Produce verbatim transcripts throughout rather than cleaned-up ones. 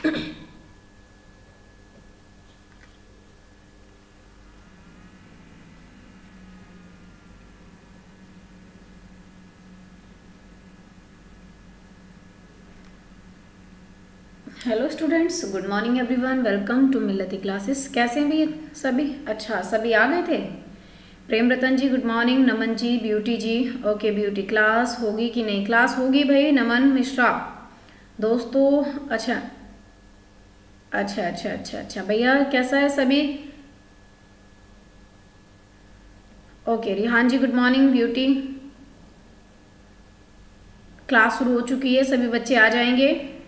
Hello students, good morning everyone, welcome to Millati classes. कैसे हैं भी सभी? अच्छा, सभी आ गए थे। Prem Ratan ji good morning, Naman ji, Beauty ji, okay Beauty, class होगी कि नहीं? क्लास होगी भाई, नमन मिश्रा दोस्तों। अच्छा अच्छा अच्छा अच्छा अच्छा भैया, कैसा है सभी? Okay Rihan ji good morning, Beauty. Class शुरू हो चुकी है, सभी बच्चे आ जाएंगे।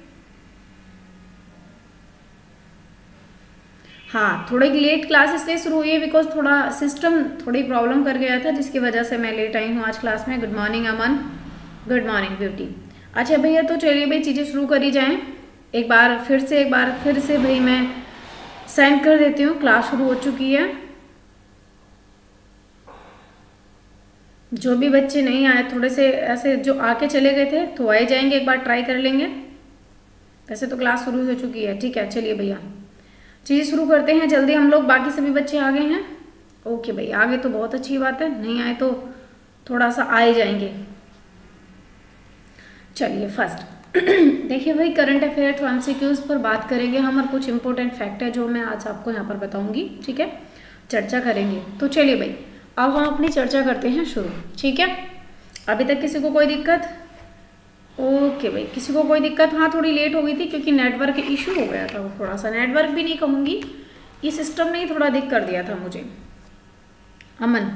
हाँ, थोड़ी लेट क्लास इसलिए शुरू हुई है बिकॉज थोड़ा सिस्टम थोड़ी प्रॉब्लम कर गया था, जिसकी वजह से मैं लेट आई हूँ आज क्लास में। Good morning Aman, good morning Beauty. अच्छा भैया, तो चलिए भाई चीज़ें शुरू करी जाएं। एक बार फिर से एक बार फिर से भाई मैं सेंड कर देती हूँ, क्लास शुरू हो चुकी है। जो भी बच्चे नहीं आए, थोड़े से ऐसे जो आके चले गए थे तो आए जाएंगे, एक बार ट्राई कर लेंगे। वैसे तो क्लास शुरू हो चुकी है, ठीक है। चलिए भैया चीज़ शुरू करते हैं जल्दी, हम लोग बाकी सभी बच्चे आ गए हैं। ओके भाई, आगे तो बहुत अच्छी बात है, नहीं आए तो थोड़ा सा आए जाएंगे। चलिए फर्स्ट देखिए भाई, करंट अफेयर टू एमसीक्यूज पर बात करेंगे हम, और कुछ इंपॉर्टेंट फैक्ट है जो मैं आज आपको यहाँ पर बताऊंगी, ठीक है, चर्चा करेंगे। तो चलिए भाई अब हम अपनी चर्चा करते हैं शुरू, ठीक है। अभी तक किसी को कोई दिक्कत? ओके भाई, किसी को कोई दिक्कत? हाँ, थोड़ी लेट हो गई थी क्योंकि नेटवर्क इशू हो गया था, वो थोड़ा सा, नेटवर्क भी नहीं कहूँगी, ये सिस्टम ने ही थोड़ा दिक्कत कर दिया था मुझे। अमन,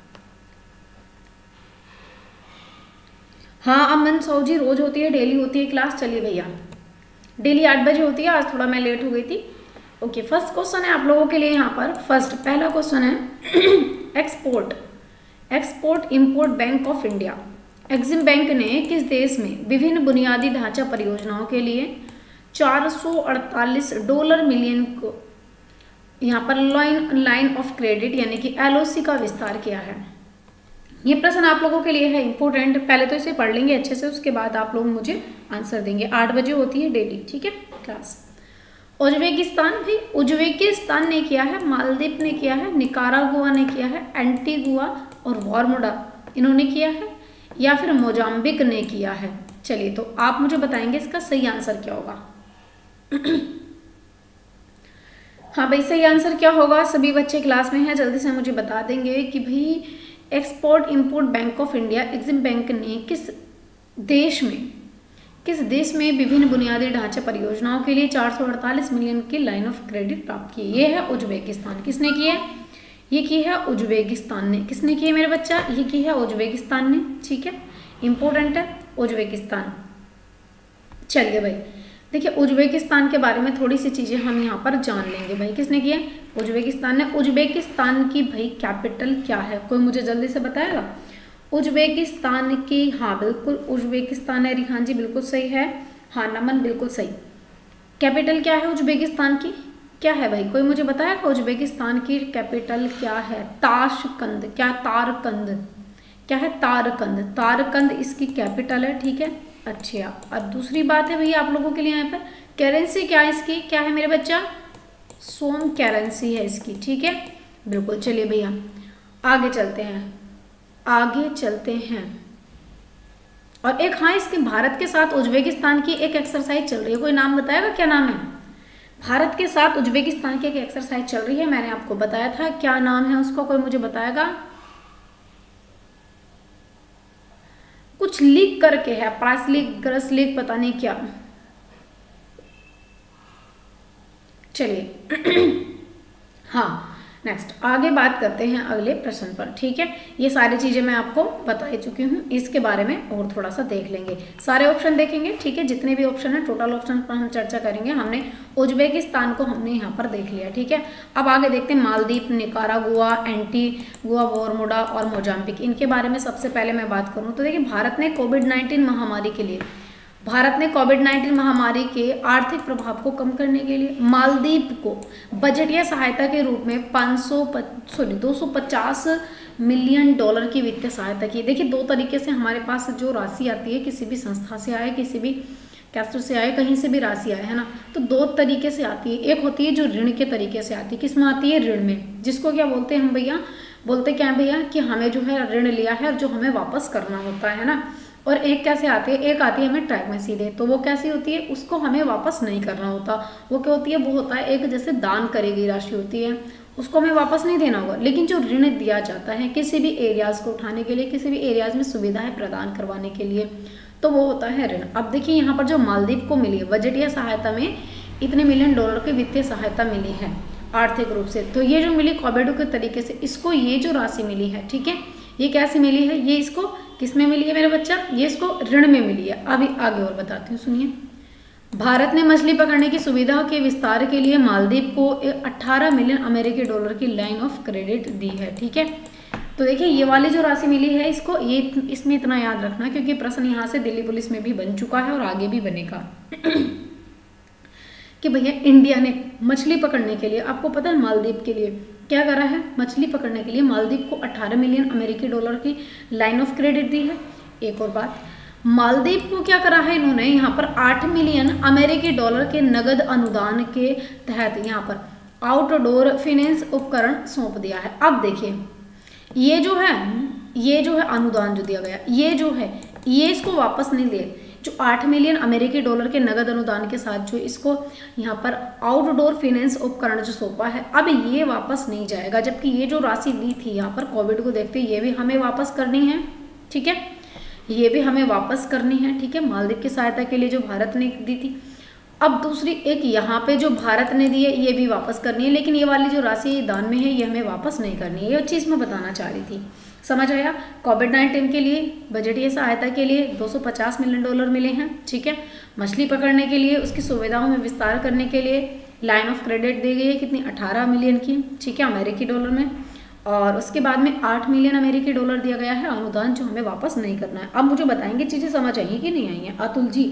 हाँ अमन सौ जी, रोज होती है, डेली होती है क्लास। चलिए भैया, डेली आठ बजे होती है, आज थोड़ा मैं लेट हो गई थी। ओके, फर्स्ट क्वेश्चन है आप लोगों के लिए यहाँ पर। फर्स्ट पहला क्वेश्चन है export export import bank of India, EXIM bank ने किस देश में विभिन्न बुनियादी ढांचा परियोजनाओं के लिए चार सौ अड़तालीस डॉलर मिलियन को यहाँ पर लाइन लाइन ऑफ क्रेडिट यानी कि एलओसी का विस्तार किया है? ये प्रश्न आप लोगों के लिए है इंपोर्टेंट, पहले तो इसे पढ़ लेंगे अच्छे से, उसके बाद आप लोग मुझे आंसर देंगे। आठ बजे होती है डेली, ठीक है क्लास। उज्बेकिस्तान, भाई उज्बेकिस्तान ने किया है, मालदीव ने किया है, निकारागुआ ने किया है, एंटीगुआ और वार्मुडा इन्होंने किया है, या फिर मोजाम्बिक ने किया है? चलिए तो आप मुझे बताएंगे इसका सही आंसर क्या होगा। हाँ भाई, सही आंसर क्या होगा? सभी बच्चे क्लास में हैं, जल्दी से मुझे बता देंगे कि भाई export import bank of India, EXIM bank ने किस देश में किस देश में विभिन्न बुनियादी ढांचे परियोजनाओं के लिए चार सौ अड़तालीस मिलियन की लाइन ऑफ क्रेडिट प्राप्त की? ये है उज्बेकिस्तान। किसने की है? ये की है उज्बेकिस्तान ने। किसने की है मेरे बच्चा? ये की है उज्बेकिस्तान ने, ठीक है, इंपॉर्टेंट है उज्बेकिस्तान। चलिए भाई देखिए, उज्बेकिस्तान के बारे में थोड़ी सी चीजें हम यहाँ पर जान लेंगे। भाई किसने की है? उज्बेकिस्तान ने। उज्बेकिस्तान की भाई कैपिटल क्या है? कोई मुझे जल्दी से बताएगा उज्बेकिस्तान की? हाँ बिल्कुल उज्बेकिस्तान है, रिहान जी बिल्कुल सही है, हाँ नमन बिल्कुल सही। कैपिटल क्या है उज्बेकिस्तान की? क्या है भाई, कोई मुझे बताएगा उज्बेकिस्तान की कैपिटल क्या है? ताशकंद। क्या? तारकंद। क्या है? तारकंद। तारकंद इसकी कैपिटल है, ठीक है। अच्छा, अब दूसरी बात है भैया आप लोगों के लिए यहाँ पर, करेंसी क्या है इसकी? क्या है मेरे बच्चा? सोम करेंसी है इसकी, ठीक है बिल्कुल। चलिए भैया आगे चलते हैं, आगे चलते हैं। और एक, हाँ इसके भारत के साथ उज्बेकिस्तान की एक एक्सरसाइज चल रही है, कोई नाम बताएगा क्या नाम है? भारत के साथ उज्बेकिस्तान की एक एक्सरसाइज चल रही है, मैंने आपको बताया था, क्या नाम है उसको? कोई मुझे बताएगा? कुछ लीक करके है, प्राइस लीक, ग्रस लीक, पता नहीं क्या। चलिए हाँ नेक्स्ट आगे बात करते हैं अगले प्रश्न पर, ठीक है। ये सारी चीजें मैं आपको बता ही चुकी हूँ, इसके बारे में और थोड़ा सा देख लेंगे, सारे ऑप्शन देखेंगे, ठीक है, जितने भी ऑप्शन है टोटल ऑप्शन पर हम चर्चा करेंगे। हमने उज्बेकिस्तान को हमने यहाँ पर देख लिया, ठीक है। अब आगे देखते हैं मालदीव, निकारागुआ, एंटीगुआ, वार्मुडा और मोजाम्बिक, इनके बारे में सबसे पहले मैं बात करूँ तो देखिए, भारत ने कोविड नाइन्टीन महामारी के लिए भारत ने कोविड नाइन्टीन महामारी के आर्थिक प्रभाव को कम करने के लिए मालदीव को बजटीय सहायता के रूप में पाँच सौ सॉरी दो सौ पचास मिलियन डॉलर की वित्तीय सहायता की। देखिए दो तरीके से हमारे पास जो राशि आती है, किसी भी संस्था से आए, किसी भी कैस्ट्रो से आए, कहीं से भी राशि आए, है ना, तो दो तरीके से आती है। एक होती है जो ऋण के तरीके से आती है, किस में आती है, ऋण में, जिसको क्या बोलते हैं हम भैया, बोलते क्या है भैया कि हमें जो है ऋण लिया है और जो हमें वापस करना होता है ना। और एक कैसे आती है, एक आती है हमें ट्रैक में सीधे, तो वो कैसी होती है, उसको हमें वापस नहीं करना होता। वो क्या होती है, वो होता है एक जैसे दान करी गई राशि होती है, उसको हमें वापस नहीं देना होगा। लेकिन जो ऋण दिया जाता है किसी भी एरियाज को उठाने के लिए, किसी भी एरियाज में सुविधाएं प्रदान करवाने के लिए, तो वो होता है ऋण। अब देखिए यहाँ पर जो मालदीव को मिली है बजटीय सहायता में इतने मिलियन डॉलर की वित्तीय सहायता मिली है आर्थिक रूप से, तो ये जो मिली कोबेडो के तरीके से, इसको ये जो राशि मिली है, ठीक है, ये कैसे मिली है, ये इसको किस में मिली है मेरे बच्चा, ये इसको ऋण में मिली है। अभी आगे और बताती हूँ, सुनिए। भारत ने मछली पकड़ने की सुविधा के विस्तार के लिए मालदीव को अठारह मिलियन अमेरिकी डॉलर की लाइन ऑफ क्रेडिट दी है, ठीक है। तो देखिए ये वाली जो राशि मिली है इसको, ये इसमें इतना याद रखना क्योंकि प्रश्न यहाँ से दिल्ली पुलिस में भी बन चुका है और आगे भी बनेगा कि भैया इंडिया ने मछली पकड़ने के लिए, आपको पता है मालदीव के लिए क्या करा है, मछली पकड़ने के लिए मालदीव को अठारह मिलियन अमेरिकी डॉलर की लाइन ऑफ क्रेडिट दी है। एक और बात, मालदीव को क्या करा है इन्होंने, यहाँ पर आठ मिलियन अमेरिकी डॉलर के नगद अनुदान के तहत यहाँ पर आउटडोर फाइनेंस उपकरण सौंप दिया है। अब देखिए ये जो है, ये जो है अनुदान जो दिया गया, ये जो है ये इसको वापस नहीं दे, जो आठ मिलियन अमेरिकी डॉलर के नगद अनुदान के साथ जो इसको यहाँ पर आउटडोर फाइनेंस उपकरण जो सौंपा है, अब ये वापस नहीं जाएगा। जबकि ये जो राशि ली थी यहाँ पर कोविड को देखते ये भी हमें वापस करनी है, ठीक है, ये भी हमें वापस करनी है, ठीक है, मालदीव की सहायता के लिए जो भारत ने दी थी। अब दूसरी एक यहाँ पे जो भारत ने दी है ये भी वापस करनी है, लेकिन ये वाली जो राशि दान में है ये हमें वापस नहीं करनी है। ये चीज़ मैं बताना चाह रही थी, समझ आया। कोविड नाइन्टीन के लिए बजटीय सहायता के लिए दो सौ पचास मिलियन डॉलर मिले हैं, ठीक है। मछली पकड़ने के लिए उसकी सुविधाओं में विस्तार करने के लिए लाइन ऑफ क्रेडिट दी गई है, कितनी, अठारह मिलियन की, ठीक है, अमेरिकी डॉलर में। और उसके बाद में आठ मिलियन अमेरिकी डॉलर दिया गया है अनुदान जो हमें वापस नहीं करना है। अब मुझे बताएंगे चीज़ें समझ आई कि नहीं आई हैं अतुल जी?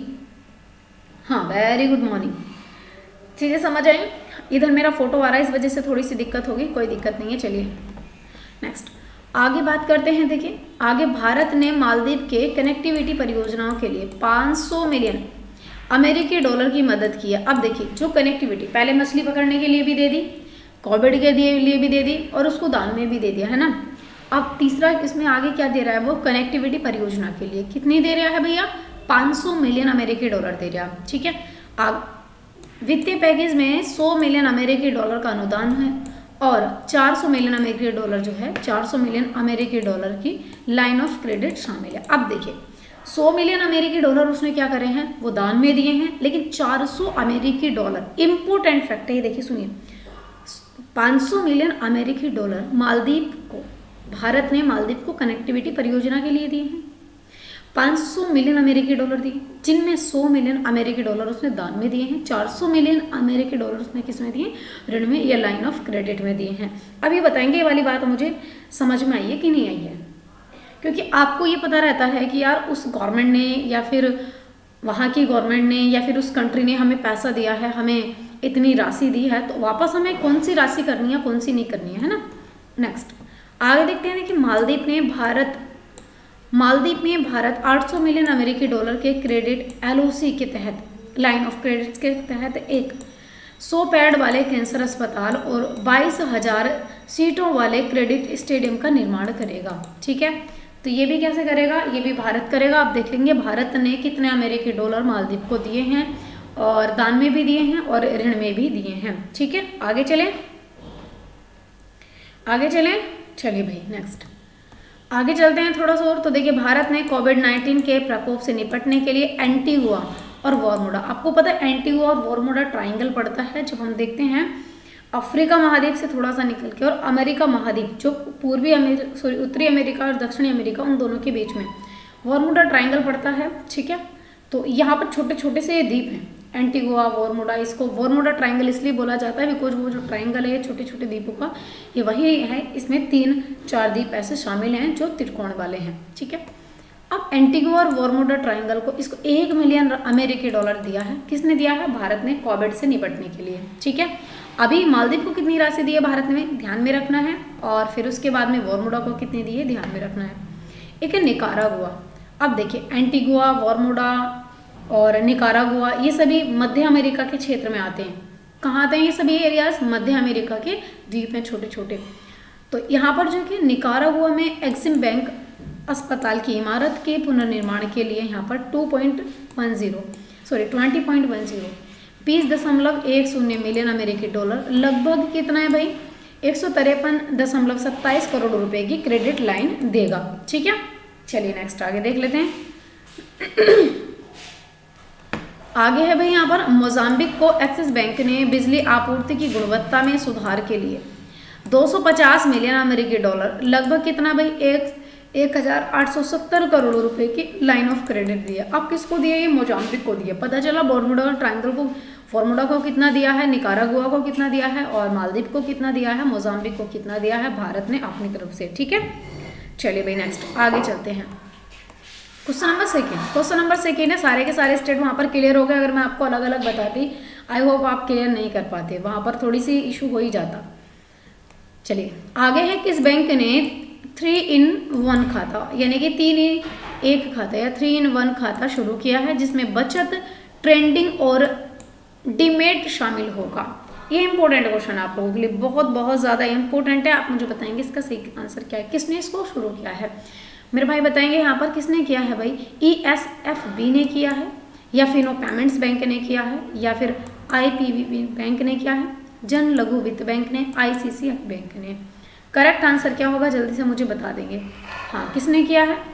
हाँ, वेरी गुड मॉर्निंग। चीज़ें समझ आई? इधर मेरा फोटो आ रहा है इस वजह से थोड़ी सी दिक्कत होगी, कोई दिक्कत नहीं है। चलिए नेक्स्ट आगे बात करते हैं। देखिए आगे, भारत ने मालदीव के कनेक्टिविटी परियोजनाओं के लिए पाँच सौ मिलियन अमेरिकी डॉलर की मदद की है। अब देखिए जो कनेक्टिविटी, पहले मछली पकड़ने के लिए भी दे दी, कोविड के लिए भी दे दी और उसको दान में भी दे दिया, है ना। अब तीसरा इसमें आगे क्या दे रहा है, वो कनेक्टिविटी परियोजना के लिए कितनी दे रहा है भैया, पाँच सौ मिलियन अमेरिकी डॉलर दे रहा है, ठीक है। अब वित्तीय पैकेज में सौ मिलियन अमेरिकी डॉलर का अनुदान है और चार सौ मिलियन अमेरिकी डॉलर जो है, चार सौ मिलियन अमेरिकी डॉलर की लाइन ऑफ क्रेडिट शामिल है। अब देखिए सौ मिलियन अमेरिकी डॉलर उसने क्या करे हैं, वो दान में दिए हैं, लेकिन चार सौ अमेरिकी डॉलर, इंपोर्टेंट फैक्ट है ये, देखिए सुनिए, पाँच सौ मिलियन अमेरिकी डॉलर मालदीव को, भारत ने मालदीव को कनेक्टिविटी परियोजना के लिए दिए हैं। पाँच सौ मिलियन अमेरिकी डॉलर दिए, जिनमें सौ मिलियन अमेरिकी डॉलर उसने दान में दिए हैं, चार सौ मिलियन अमेरिकी डॉलर उसने किस में दिए, ऋण में या लाइन ऑफ क्रेडिट में दिए हैं। अब ये बताएंगे ये वाली बात मुझे समझ में आई है कि नहीं आई है, क्योंकि आपको ये पता रहता है कि यार उस गवर्नमेंट ने या फिर वहाँ की गवर्नमेंट ने या फिर उस कंट्री ने हमें पैसा दिया है, हमें इतनी राशि दी है, तो वापस हमें कौन सी राशि करनी है कौन सी नहीं करनी है, है ना। नेक्स्ट आगे देखते हैं कि मालदीव ने भारत मालदीव में भारत आठ सौ मिलियन अमेरिकी डॉलर के क्रेडिट एलओसी के तहत, लाइन ऑफ क्रेडिट के तहत एक सौ बेड वाले कैंसर अस्पताल और बाईस हजार सीटों वाले क्रेडिट स्टेडियम का निर्माण करेगा, ठीक है। तो ये भी कैसे करेगा, ये भी भारत करेगा। आप देख लेंगे भारत ने कितने अमेरिकी डॉलर मालदीव को दिए हैं और दान में भी दिए हैं और ऋण में भी दिए हैं, ठीक है। आगे चलें आगे चलें चलिए भाई नेक्स्ट आगे चलते हैं थोड़ा सा और। तो देखिए भारत ने कोविड नाइन्टीन के प्रकोप से निपटने के लिए एंटीगुआ और बरमूडा, आपको पता है एंटीगुआ और बरमूडा ट्राइंगल पड़ता है जब हम देखते हैं अफ्रीका महाद्वीप से थोड़ा सा निकल के और अमेरिका महाद्वीप, जो पूर्वी अमेरिका सॉरी उत्तरी अमेरिका और दक्षिणी अमेरिका, उन दोनों के बीच में बरमूडा ट्राइंगल पड़ता है, ठीक है। तो यहाँ पर छोटे छोटे से द्वीप हैं, एंटीगुआ बरमूडा, इसको बरमूडा ट्राइंगल इसलिए बोला जाता है बिकॉज वो जो ट्राइंगल है छोटे छोटे द्वीपों का, ये वही है। इसमें तीन चार द्वीप ऐसे शामिल हैं जो त्रिकोण वाले हैं, ठीक है। अब एंटीगुआ और बरमूडा ट्राइंगल को, इसको एक मिलियन अमेरिकी डॉलर दिया है, किसने दिया है, भारत ने, कोविड से निपटने के लिए, ठीक है। अभी मालदीव को कितनी राशि दी है भारत में, ध्यान में रखना है, और फिर उसके बाद में बरमूडा को कितनी दी है, ध्यान में रखना है। एक है निकारागुआ। अब देखिए एंटीगुआ बरमूडा और निकारागुआ, ये सभी मध्य अमेरिका के क्षेत्र में आते हैं। कहाँ आते हैं ये सभी एरियाज? मध्य अमेरिका के द्वीप में छोटे छोटे। तो यहाँ पर जो कि निकारागुआ में एक्सिम बैंक अस्पताल की इमारत के पुनर्निर्माण के लिए यहाँ पर two point one zero sorry twenty point one zero बीस दशमलव एक शून्य मिलियन अमेरिकी डॉलर, लगभग कितना है भाई, एक सौ तिरपन दशमलव सत्ताईस करोड़ रुपए की क्रेडिट लाइन देगा। ठीक है, चलिए नेक्स्ट आगे देख लेते हैं। आगे है भाई यहाँ पर मोजाम्बिक को एक्सिस बैंक ने बिजली आपूर्ति की गुणवत्ता में सुधार के लिए दो सौ पचास मिलियन अमेरिकी डॉलर, लगभग कितना भाई, एक एक हजार आठ सौ सत्तर करोड़ रुपए की लाइन ऑफ क्रेडिट दिया। अब किसको दिया? ये मोजाम्बिक को दिया। पता चला बर्मुडा ट्रायंगल को, फॉर्मुडा को कितना दिया है, निकारागुआ को कितना दिया है और मालदीव को कितना दिया है, मोजाम्बिक को कितना दिया है भारत ने अपनी तरफ से। ठीक है, चलिए भाई नेक्स्ट आगे चलते हैं। Question number second question number second है, सारे के सारे स्टेट वहाँ पर क्लियर हो गए। अगर मैं आपको अलग अलग बताती, आई होप आप क्लियर नहीं कर पाते, वहाँ पर थोड़ी सी इशू हो ही जाता। चलिए आगे है, किस बैंक ने थ्री इन वन खाता यानी कि तीन एक खाता या थ्री इन वन खाता शुरू किया है, जिसमें बचत, ट्रेंडिंग और डीमेट शामिल होगा। ये इंपॉर्टेंट क्वेश्चन आप लोगों के लिए बहुत बहुत ज़्यादा इंपॉर्टेंट है। आप मुझे बताएंगे इसका सही आंसर क्या है, किसने इसको शुरू किया है। मेरे भाई बताएंगे यहाँ पर किसने किया है भाई, ई एस एफ बी ने किया है, या फिनो पेमेंट्स बैंक ने किया है, या फिर I P B B bank ने किया है, जन लघु वित्त बैंक ने, I C C I bank ने। करेक्ट आंसर क्या होगा जल्दी से मुझे बता देंगे। हाँ, किसने किया है?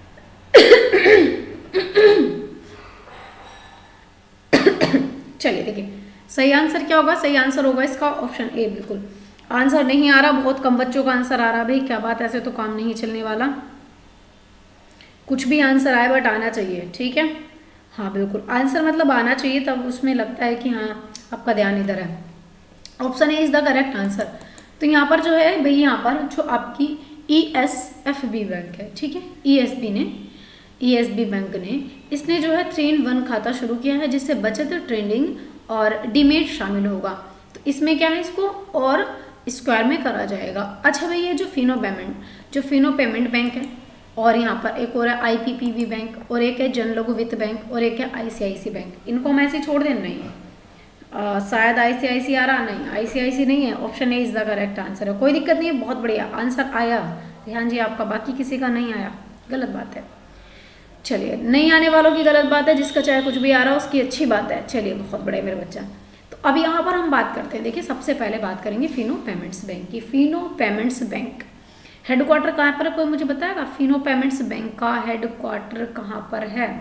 चलिए देखिए सही आंसर क्या होगा, सही आंसर होगा इसका ऑप्शन ए। बिल्कुल आंसर नहीं आ रहा, बहुत कम बच्चों का आंसर आ रहा। भाई क्या बात, ऐसे तो काम नहीं चलने वाला। कुछ भी आंसर आए बट आना चाहिए। ठीक है, हाँ बिल्कुल आंसर मतलब आना चाहिए, तब उसमें लगता है कि हाँ आपका ध्यान इधर है। Option A is the correct answer. तो यहाँ पर जो है भाई, यहाँ पर जो आपकी E S F B bank है, ठीक है, ई एस बी ने ई एस बी बैंक ने इसने जो है थ्री इन वन खाता शुरू किया है, जिससे बचत, ट्रेंडिंग और डीमेट शामिल होगा। तो इसमें क्या है, इसको और स्क्वायर में करा जाएगा। अच्छा भाई, ये जो फिनो पेमेंट जो फिनो पेमेंट बैंक है, और यहाँ पर एक और है I P P B bank, और एक है जन लघु वित्त बैंक, और एक है I C I C bank. इनको हम ऐसे छोड़ देना नहीं है। Uh, शायद आई सी आई सी आ रहा, नहीं आई सी आई सी नहीं है। Option A is the correct answer है। कोई दिक्कत नहीं है, बहुत बढ़िया आंसर आया ध्यान जी आपका, बाकी किसी का नहीं आया, गलत बात है। चलिए, नहीं आने वालों की गलत बात है, जिसका चाहे कुछ भी आ रहा है उसकी अच्छी बात है। चलिए, बहुत बड़े मेरे बच्चा। तो अब यहाँ पर हम बात करते हैं, देखिए सबसे पहले बात करेंगे फिनो पेमेंट्स बैंक की। फिनो पेमेंट्स बैंक हेडक्वार्टर कहाँ पर है, कोई मुझे बताएगा? फिनो पेमेंट्स बैंक का हेडक्वार्टर कहाँ पर है?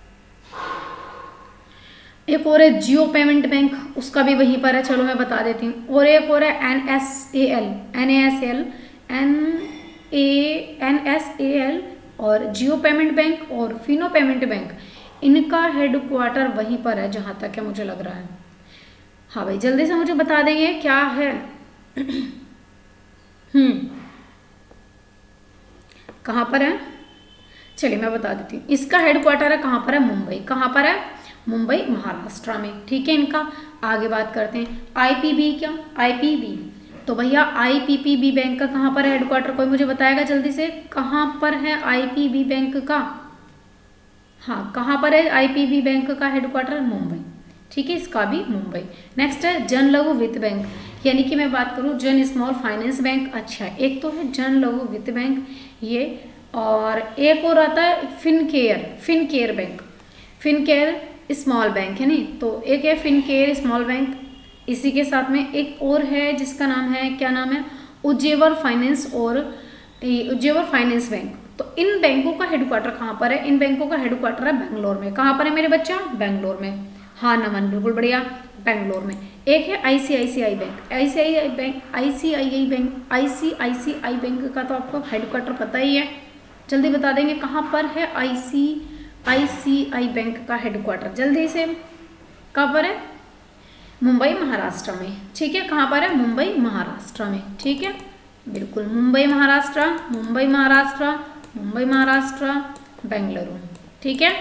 एक और है जियो पेमेंट बैंक, उसका भी वहीं पर है, चलो मैं बता देती हूँ। और एक और है N S A L N S L N A N S A L और जियो पेमेंट बैंक और फिनो पेमेंट बैंक, इनका हेडक्वार्टर वहीं पर है जहाँ तक है मुझे लग रहा है। हाँ भाई, जल्दी से मुझे बता देंगे क्या है। हम्म कहाँ पर है? चलिए मैं बता देती हूँ, इसका हेडक्वार्टर है कहाँ पर है? मुंबई। कहाँ पर है? मुंबई महाराष्ट्र में। ठीक है, इनका आगे बात करते हैं। आई पी बी क्या? आई पी बी, तो भैया I P P B bank का कहाँ पर है हेडक्वार्टर, कोई मुझे बताएगा जल्दी से? कहाँ पर है आई पी बी बैंक का? हाँ, कहाँ पर है आई पी बी बैंक का हेडक्वार्टर? मुंबई। ठीक है, इसका भी मुंबई। नेक्स्ट है जन लघु वित्त बैंक, यानी कि मैं बात करूँ जन स्मॉल फाइनेंस बैंक। अच्छा, एक तो है जन लघु वित्त बैंक ये, और एक और आता है Fincare Fincare bank. Fincare small bank है नहीं, तो एक है फिनकेयर स्मॉल बैंक, इसी के साथ में एक और है जिसका नाम है, क्या नाम है, उज्जेवर फाइनेंस और उज्जेवर फाइनेंस बैंक। तो इन बैंकों का हेडक्वार्टर कहाँ पर है? इन बैंकों का हेडक्वार्टर है बेंगलोर में। कहाँ पर है मेरे बच्चा? बेंगलोर में। हाँ नमन, बिल्कुल बढ़िया, बेंगलोर में। एक है I C I C I bank, I C I I bank I C I I bank I C I C I bank का तो आपको हेडक्वार्टर पता ही है, जल्दी बता देंगे कहाँ पर है I C I C I bank का हेडक्वार्टर? जल्दी से, कहाँ पर है? मुंबई महाराष्ट्र में। ठीक है, कहाँ पर है? मुंबई महाराष्ट्र में। ठीक है, बिल्कुल मुंबई महाराष्ट्र, मुंबई महाराष्ट्र, मुंबई महाराष्ट्र, बेंगलुरु। ठीक है,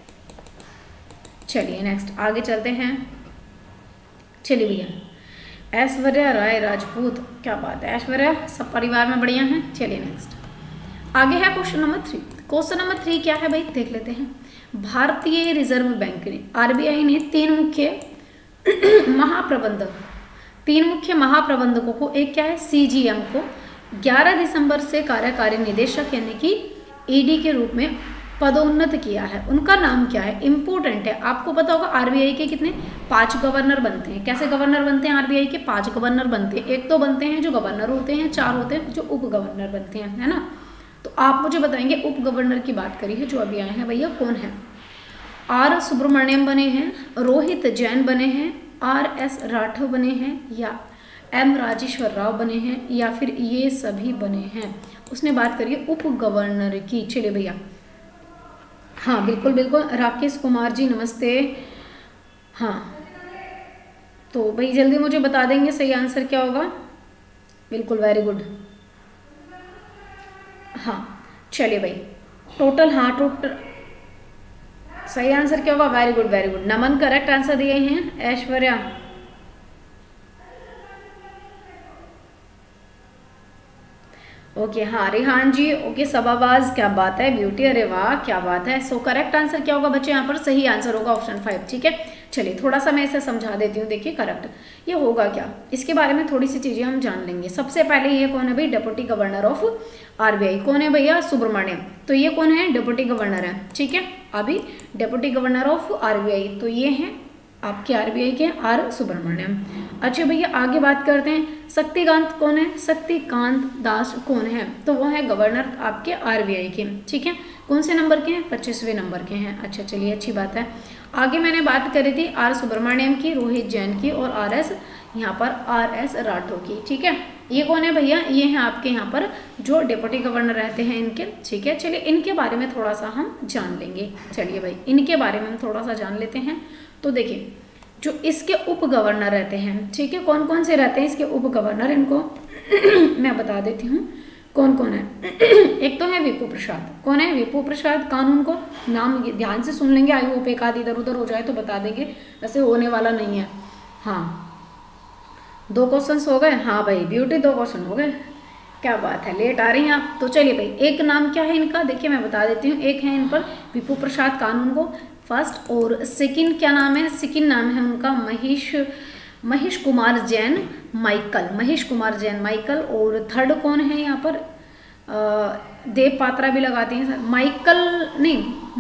चलिए नेक्स्ट आगे चलते हैं। चलिए भैया, ऐश्वर्या राय राजपूत, क्या बात है, ऐश्वर्या सब परिवार में बढ़िया हैं। चलिए नेक्स्ट आगे है question number three. Question number three क्या है भाई, देख लेते हैं। भारतीय रिजर्व बैंक ने, आरबीआई ने तीन मुख्य महाप्रबंधक तीन मुख्य महाप्रबंधकों को, एक क्या है सीजीएम को ग्यारह दिसंबर से कार्यकारी निदेशक यानी कि ईडी के रूप में पदोन्नत किया है। उनका नाम क्या है, इंपॉर्टेंट है। आपको पता होगा आरबीआई के कितने पांच गवर्नर बनते हैं। कैसे गवर्नर बनते हैं आरबीआई के, पांच गवर्नर बनते हैं। एक तो बनते हैं जो गवर्नर होते हैं, चार होते हैं जो उप गवर्नर बनते हैं, है ना। तो आप मुझे बताएंगे उप गवर्नर की बात करी है जो अभी आए हैं भैया कौन है। आर सुब्रमण्यम बने हैं, रोहित जैन बने हैं, आर एस राठव बने हैं, या एम राजेश्वर राव बने हैं, या फिर ये सभी बने हैं। उसने बात करी उप गवर्नर की। चलिए भैया, हाँ बिल्कुल बिल्कुल राकेश कुमार जी नमस्ते। हाँ तो भाई जल्दी मुझे बता देंगे सही आंसर क्या होगा। बिल्कुल वेरी गुड। हाँ चलिए भाई टोटल, हाँ टोटल सही आंसर क्या होगा, very good very good. Naman correct answer दिए हैं। ऐश्वर्या ओके, हाँ रिहान जी ओके। सबाबाज क्या बात है, ब्यूटी अरे वाह क्या बात है। सो करेक्ट आंसर क्या होगा बच्चे, यहाँ पर सही आंसर होगा ऑप्शन फाइव। ठीक है चलिए थोड़ा सा मैं इसे समझा देती हूँ। देखिए करेक्ट ये होगा क्या, इसके बारे में थोड़ी सी चीजें हम जान लेंगे। सबसे पहले ये कौन है भाई, डेप्यूटी गवर्नर ऑफ आरबीआई कौन है भैया, सुब्रमण्यम। तो ये कौन है, डेप्यूटी गवर्नर है। ठीक है अभी डेप्यूटी गवर्नर ऑफ आरबीआई तो ये हैं आपके आरबीआई के आर सुब्रमण्यम। अच्छा भैया आगे बात करते हैं, शक्तिकांत कौन है, शक्तिकांत दास कौन है, तो वो है गवर्नर आपके आरबीआई के। ठीक है कौन से नंबर के हैं, पच्चीसवें नंबर के हैं। अच्छा चलिए अच्छी बात है। आगे मैंने बात करी थी आर सुब्रमण्यम की, रोहित जैन की और आर एस यहाँ पर आर एस राठौर की। ठीक है ये कौन है भैया, ये हैं आपके यहाँ पर जो डिप्टी गवर्नर रहते हैं इनके। ठीक है चलिए इनके बारे में थोड़ा सा हम जान लेंगे। चलिए भाई इनके बारे में हम थोड़ा सा जान लेते हैं। तो देखिए जो इसके उप गवर्नर रहते हैं, ठीक है कौन कौन से रहते हैं इसके उप गवर्नर, इनको मैं बता देती हूँ कौन कौन है। एक तो है विपू प्रसाद, कौन है विपू प्रसाद कानून को, नाम ध्यान से सुन लेंगे, आई होप एक आध इधर उधर हो जाए तो बता देंगे, वैसे होने वाला नहीं है। हाँ दो क्वेश्चन हो गए, हाँ भाई ब्यूटी दो क्वेश्चन हो गए, क्या बात है, लेट आ रही हैं आप। तो चलिए भाई एक नाम क्या है इनका, देखिए मैं बता देती हूँ। एक है इन पर विपू प्रसाद कानून को फर्स्ट, और सेकंड क्या नाम है, सेकंड नाम है उनका महेश महेश कुमार जैन माइकल, महेश कुमार जैन माइकल। और थर्ड कौन है यहाँ पर, देव पात्रा भी लगाते हैं सर, माइकल नहीं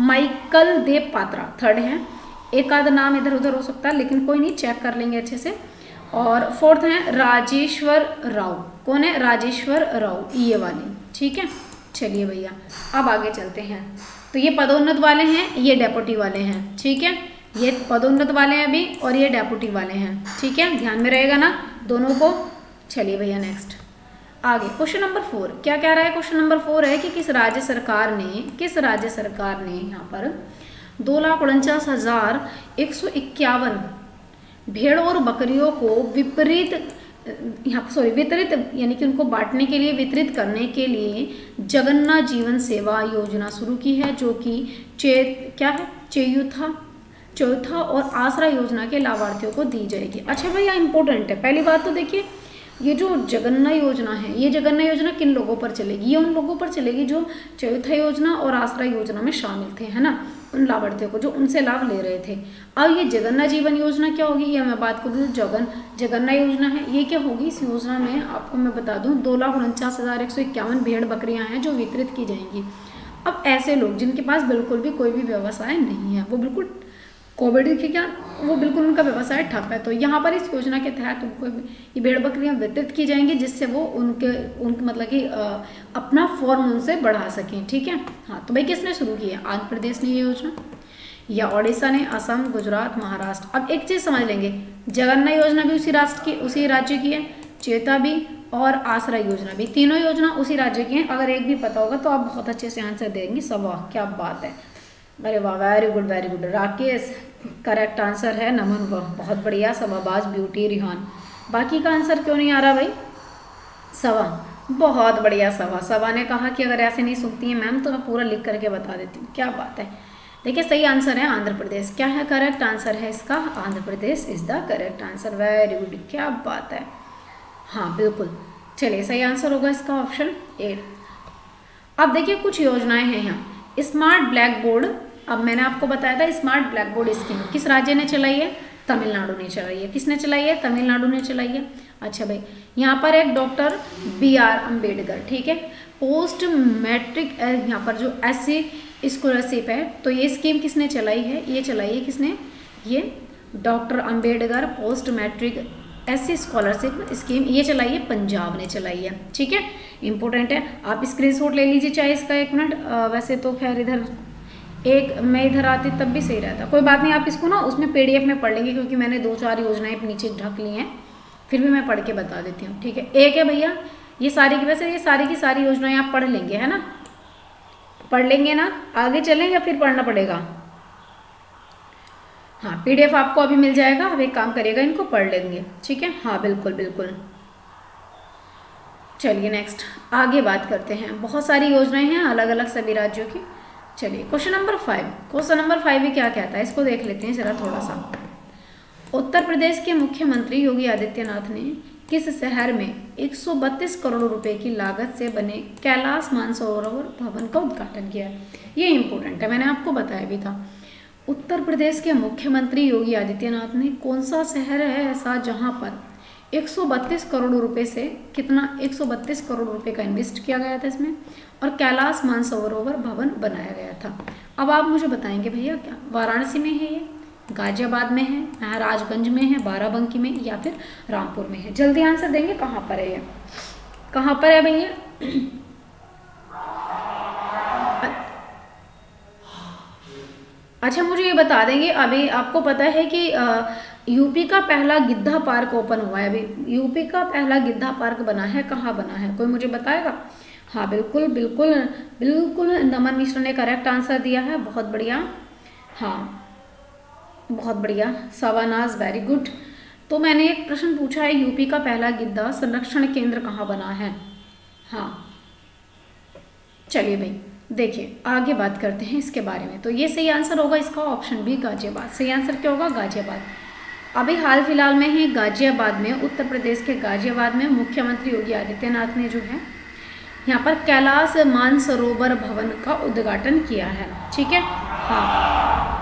माइकल देव पात्रा थर्ड है। एक आध नाम इधर उधर हो सकता है लेकिन कोई नहीं, चेक कर लेंगे अच्छे से। और फोर्थ है राजेश्वर राव, कौन है राजेश्वर राव ये वाली। ठीक है चलिए भैया अब आगे चलते हैं। तो ये पदोन्नत वाले हैं, ये डेप्यूटी वाले हैं। ठीक है ये पदोन्नत वाले हैं अभी और ये डेप्यूटी वाले हैं। ठीक है ध्यान में रहेगा ना दोनों को। चलिए भैया नेक्स्ट आगे क्वेश्चन नंबर फोर क्या कह रहा है। क्वेश्चन नंबर फोर है कि किस राज्य सरकार ने किस राज्य सरकार ने यहाँ पर दो लाख उनचास हजार एक सौ इक्यावन भेड़ और बकरियों को विपरीत यहाँ सॉरी वितरित यानी कि उनको बांटने के लिए वितरित करने के लिए जगन्नाथ जीवन सेवा योजना शुरू की है, जो कि चे क्या है चेयुथा चौथा और आसरा योजना के लाभार्थियों को दी जाएगी। अच्छा भैया इंपॉर्टेंट है, पहली बात तो देखिए ये जो जगन्ना योजना है, ये जगन्ना योजना किन लोगों पर चलेगी, ये उन लोगों पर चलेगी जो चौथा योजना और आसरा योजना में शामिल थे, है ना, उन लाभार्थियों को जो उनसे लाभ ले रहे थे। अब ये जगन्ना जीवन योजना क्या होगी, ये मैं बात करूँ जगन जगन्ना योजना है, ये क्या होगी, इस योजना में आपको मैं बता दूँ दो लाख उनचास हज़ार एक सौ इक्यावन भेड़ बकरियाँ हैं जो वितरित की जाएंगी। अब ऐसे लोग जिनके पास बिल्कुल भी कोई भी व्यवसाय नहीं है, वो बिल्कुल कोविड के क्या वो बिल्कुल उनका व्यवसाय ठप है, तो यहाँ पर इस योजना के तहत उनको ये भेड़ बकरियाँ वितरित की जाएंगी जिससे वो उनके उनके मतलब कि अपना फॉर्म उनसे बढ़ा सकें। ठीक है हाँ तो भाई किसने शुरू की है, आंध्र प्रदेश ने ये योजना या ओडिशा ने, असम, गुजरात, महाराष्ट्र। अब एक चीज़ समझ लेंगे, जगन्ना योजना भी उसी राष्ट्र की उसी राज्य की है, चेता भी और आसरा योजना भी, तीनों योजना उसी राज्य की हैं। अगर एक भी पता होगा तो आप बहुत अच्छे से आंसर देंगे। सब क्या बात है, अरे वाह very good very good. Rakesh correct answer है, नमन वाह बहुत बढ़िया, सवाबाज, ब्यूटी, रिहान। बाकी का आंसर क्यों नहीं आ रहा भाई, सवा बहुत बढ़िया। सवा सवा ने कहा कि अगर ऐसे नहीं सुनती हैं मैम तो मैं पूरा लिख करके बता देती हूँ, क्या बात है। देखिए सही आंसर है आंध्र प्रदेश, क्या है करेक्ट आंसर है इसका, Andhra Pradesh is the correct answer, very good, क्या बात है। हाँ बिल्कुल चलिए सही आंसर होगा इसका ऑप्शन ए। अब देखिए कुछ योजनाएं हैं यहाँ, स्मार्ट ब्लैक बोर्ड अब मैंने आपको बताया था स्मार्ट ब्लैक बोर्ड स्कीम किस राज्य ने चलाई है? तमिलनाडु ने चलाई है। किसने चलाई है? तमिलनाडु ने चलाई है। अच्छा भाई, यहाँ पर एक डॉक्टर बी आर अम्बेडकर, ठीक है, पोस्ट मैट्रिक यहाँ पर जो एस सी स्कॉलरशिप है, तो ये स्कीम किसने चलाई है? ये चलाई है किसने? ये doctor Ambedkar post matric S C scholarship scheme ये चलाई है, पंजाब ने चलाई है। ठीक है, इंपॉर्टेंट है, आप स्क्रीनशॉट ले लीजिए चाहे इसका। एक मिनट, वैसे तो खैर इधर एक मैं इधर आती तब भी सही रहता, कोई बात नहीं, आप इसको ना उसमें पीडीएफ में पढ़ लेंगे क्योंकि मैंने दो चार योजनाएं नीचे ढक ली हैं, फिर भी मैं पढ़ के बता देती हूँ। ठीक है, एक है भैया ये सारी की, वैसे ये सारी की सारी योजनाएं आप पढ़ लेंगे, है ना? पढ़ लेंगे ना? आगे चलें या फिर पढ़ना पड़ेगा? हाँ, पीडीएफ आपको अभी मिल जाएगा, अब एक काम करिएगा, इनको पढ़ लेंगे। ठीक है, हाँ बिल्कुल बिल्कुल। चलिए नेक्स्ट आगे बात करते हैं। बहुत सारी योजनाएं हैं अलग अलग सभी राज्यों की। चलिए question number five, question number five भी क्या कहता है इसको देख लेते हैं जरा थोड़ा सा। उत्तर प्रदेश के मुख्यमंत्री योगी आदित्यनाथ ने किस शहर में एक सौ बत्तीस करोड़ रुपए की लागत से बने कैलाश मानसरोवर भवन का उद्घाटन किया? ये इंपॉर्टेंट है, मैंने आपको बताया भी था। उत्तर प्रदेश के मुख्यमंत्री योगी आदित्यनाथ ने कौन सा शहर है ऐसा जहां पर एक सौ बत्तीस करोड़ रुपए से कितना एक सौ बत्तीस करोड़ रुपए का इन्वेस्ट किया गया था इसमें, और कैलाश मानसरोवर भवन बनाया गया था। अब आप मुझे बताएंगे भैया क्या वाराणसी में है ये, गाजियाबाद में है, महाराजगंज में है, बाराबंकी में, या फिर रामपुर में है? जल्दी आंसर देंगे, कहाँ पर है ये, कहाँ पर है भैया? अच्छा मुझे ये बता देंगे, अभी आपको पता है कि यूपी का पहला गिद्धा पार्क ओपन हुआ है, अभी यूपी का पहला गिद्धा पार्क बना है, कहाँ बना है, कोई मुझे बताएगा? हाँ बिल्कुल बिल्कुल बिल्कुल, नमन मिश्रा ने करेक्ट आंसर दिया है, बहुत बढ़िया, हाँ बहुत बढ़िया, सवानाज वेरी गुड। तो मैंने एक प्रश्न पूछा है, यूपी का पहला गिद्धा संरक्षण केंद्र कहाँ बना है? हाँ चलिए भाई देखिए आगे बात करते हैं इसके बारे में। तो ये सही आंसर होगा इसका ऑप्शन बी गाजियाबाद। सही आंसर क्या होगा? गाजियाबाद। अभी हाल फिलहाल में ही गाजियाबाद में, उत्तर प्रदेश के गाजियाबाद में मुख्यमंत्री योगी आदित्यनाथ ने जो है यहाँ पर कैलाश मानसरोवर भवन का उद्घाटन किया है। ठीक है, हाँ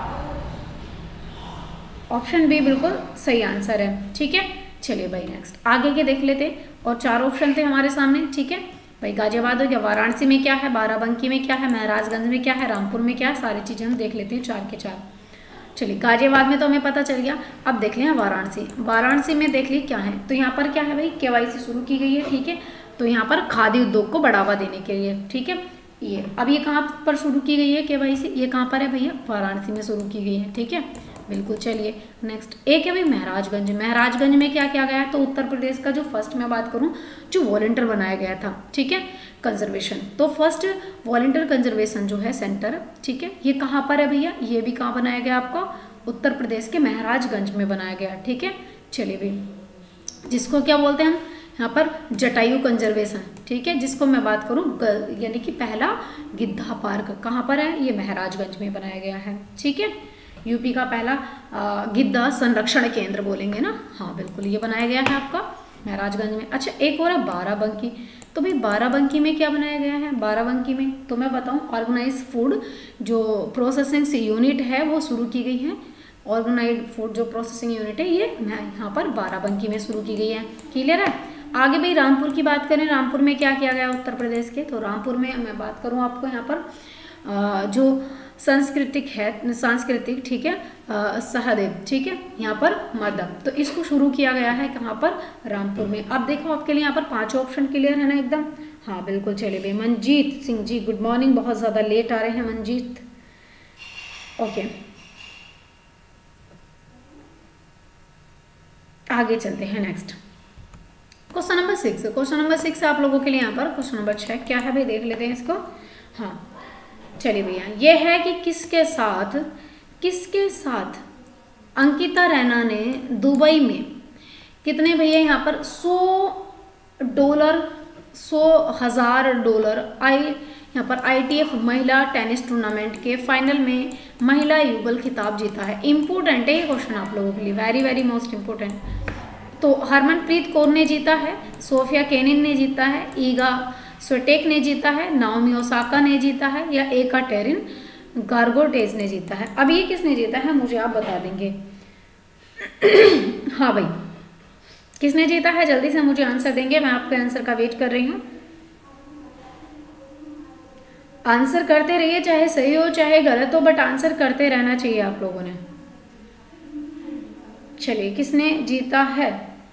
ऑप्शन बी बिल्कुल सही आंसर है। ठीक है, चलिए भाई नेक्स्ट आगे के देख लेते हैं, और चार ऑप्शन थे हमारे सामने। ठीक है भाई, गाजियाबाद हो गया, वाराणसी में क्या है, बाराबंकी में क्या है, महाराजगंज में क्या है, रामपुर में क्या है, सारी चीज़ें हम देख लेते हैं चार के चार। चलिए गाजियाबाद में तो हमें पता चल गया, अब देख लें वाराणसी। वाराणसी में देख ली क्या है, तो यहाँ पर क्या है भाई, केवाईसी शुरू की गई है। ठीक है, तो यहाँ पर खादी उद्योग को बढ़ावा देने के लिए। ठीक है, ये अब ये कहाँ पर शुरू की गई है केवाईसी, ये कहाँ पर है भैया, वाराणसी में शुरू की गई है। ठीक है बिल्कुल, चलिए नेक्स्ट एक है भाई महाराजगंज। महाराजगंज में क्या किया गया है, तो उत्तर प्रदेश का जो फर्स्ट मैं बात करूं जो वॉलंटियर बनाया गया था। ठीक है, कंजर्वेशन, तो फर्स्ट वॉलंटियर कंजर्वेशन जो है सेंटर, ठीक है, ये कहाँ पर है भैया, ये भी कहाँ बनाया गया आपका, उत्तर प्रदेश के महाराजगंज में बनाया गया। ठीक है, चलिए भाई जिसको क्या बोलते हैं हम यहाँ पर जटायु कंजर्वेशन। ठीक है, जिसको मैं बात करूँ यानी कि पहला गिद्धा पार्क कहाँ पर है, ये महाराजगंज में बनाया गया है। ठीक है, यूपी का पहला गिद्धा संरक्षण केंद्र बोलेंगे ना, हाँ बिल्कुल ये बनाया गया है आपका महाराजगंज में। अच्छा एक और है बाराबंकी, तो भाई बाराबंकी में क्या बनाया गया है, बाराबंकी में तो मैं बताऊं ऑर्गेनाइज फूड जो प्रोसेसिंग यूनिट है वो शुरू की गई है। ऑर्गेनाइज फूड जो प्रोसेसिंग यूनिट है ये यहाँ पर बाराबंकी में शुरू की गई है। क्लियर है, आगे भाई रामपुर की बात करें, रामपुर में क्या किया गया उत्तर प्रदेश के, तो रामपुर में मैं बात करूँ आपको यहाँ पर जो सांस्कृतिक है, सांस्कृतिक ठीक है, सहदेव, ठीक है, यहाँ पर मदम, तो इसको शुरू किया गया है कहाँ पर, रामपुर में। अब देखो आपके लिए यहाँ पर पांचों ऑप्शन क्लियर है ना एकदम, हाँ बिल्कुल। चलिए भाई मनजीत सिंह जी गुड मॉर्निंग, बहुत ज़्यादा लेट आ रहे हैं मनजीत। ओके आगे चलते हैं next question number six. Question number six आप लोगों के लिए यहाँ पर क्वेश्चन नंबर छः क्या है भाई, देख लेते हैं इसको। हाँ चलिए भैया, ये है कि किसके साथ किसके साथ अंकिता रैना ने दुबई में कितने भैया यहाँ पर सौ डॉलर सौ हजार डॉलर आई यहाँ पर आईटीएफ महिला टेनिस टूर्नामेंट के फाइनल में महिला युगल खिताब जीता है। इम्पोर्टेंट है ये क्वेश्चन आप लोगों के लिए, वेरी वेरी मोस्ट इम्पोर्टेंट। तो हरमनप्रीत कौर ने जीता है, सोफिया केनिन ने जीता है, ईगा स्विटेक ने जीता है, नाओमी ओसाका ने जीता है, या एका टेरिन गार्गोटेज ने जीता है। अब ये किसने जीता है मुझे आप बता देंगे। हाँ भाई, किसने जीता है जल्दी से मुझे आंसर देंगे, मैं आपके आंसर का वेट कर रही हूँ। आंसर करते रहिए, चाहे सही हो चाहे गलत हो, बट आंसर करते रहना चाहिए आप लोगों ने। चलिए, किसने जीता है?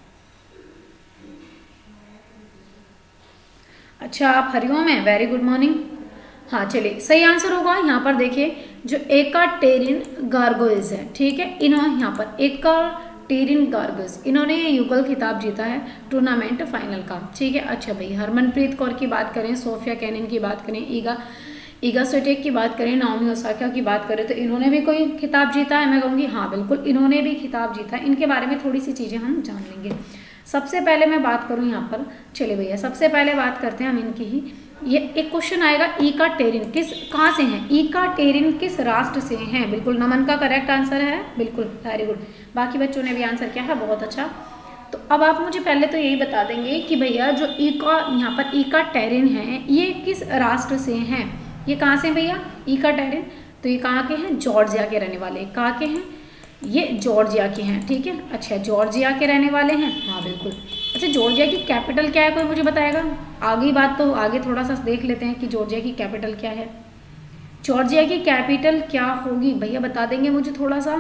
अच्छा, आप हरिओम है, वेरी गुड मॉर्निंग। हाँ चलिए, सही आंसर होगा यहाँ पर देखिए, जो एकाटेरिन गार्गोइज है, ठीक है, इन्होंने यहाँ पर एकाटेरिन गार्गोइज, इन्होंने ये युगल खिताब जीता है टूर्नामेंट फाइनल का, ठीक है। अच्छा भाई, हरमनप्रीत कौर की बात करें, सोफिया केनिन की बात करें, ईगा ईगा स्विटेक की बात करें, नाओमी ओसाका की बात करें, तो इन्होंने भी कोई खिताब जीता है? मैं कहूँगी हाँ बिल्कुल, इन्होंने भी खिताब जीता है। इनके बारे में थोड़ी सी चीज़ें हम जान लेंगे। सबसे पहले मैं बात करूँ यहाँ पर, चले भैया सबसे पहले बात करते हैं हम इनकी ही। ये एक क्वेश्चन आएगा, ईकाटेरिन किस कहाँ से हैं? ईकाटेरिन किस राष्ट्र से हैं? बिल्कुल, नमन का करेक्ट आंसर है, बिल्कुल वेरी गुड। बाकी बच्चों ने भी आंसर किया है, बहुत अच्छा। तो अब आप मुझे पहले तो यही बता देंगे कि भैया जो ईका यहाँ पर ईकाटेरिन है, ये किस राष्ट्र से हैं? ये कहाँ से हैं भैया ईकाटेरिन? तो ये कहाँ के हैं? जॉर्जिया के रहने वाले। कहाँ के हैं? ये जॉर्जिया के हैं, ठीक है। अच्छा, जॉर्जिया के रहने वाले हैं, हाँ बिल्कुल। अच्छा, जॉर्जिया की कैपिटल क्या है, कोई मुझे बताएगा? आगे ही बात, तो आगे थोड़ा सा देख लेते हैं कि जॉर्जिया की कैपिटल क्या है। जॉर्जिया की कैपिटल क्या होगी भैया, बता देंगे मुझे थोड़ा सा?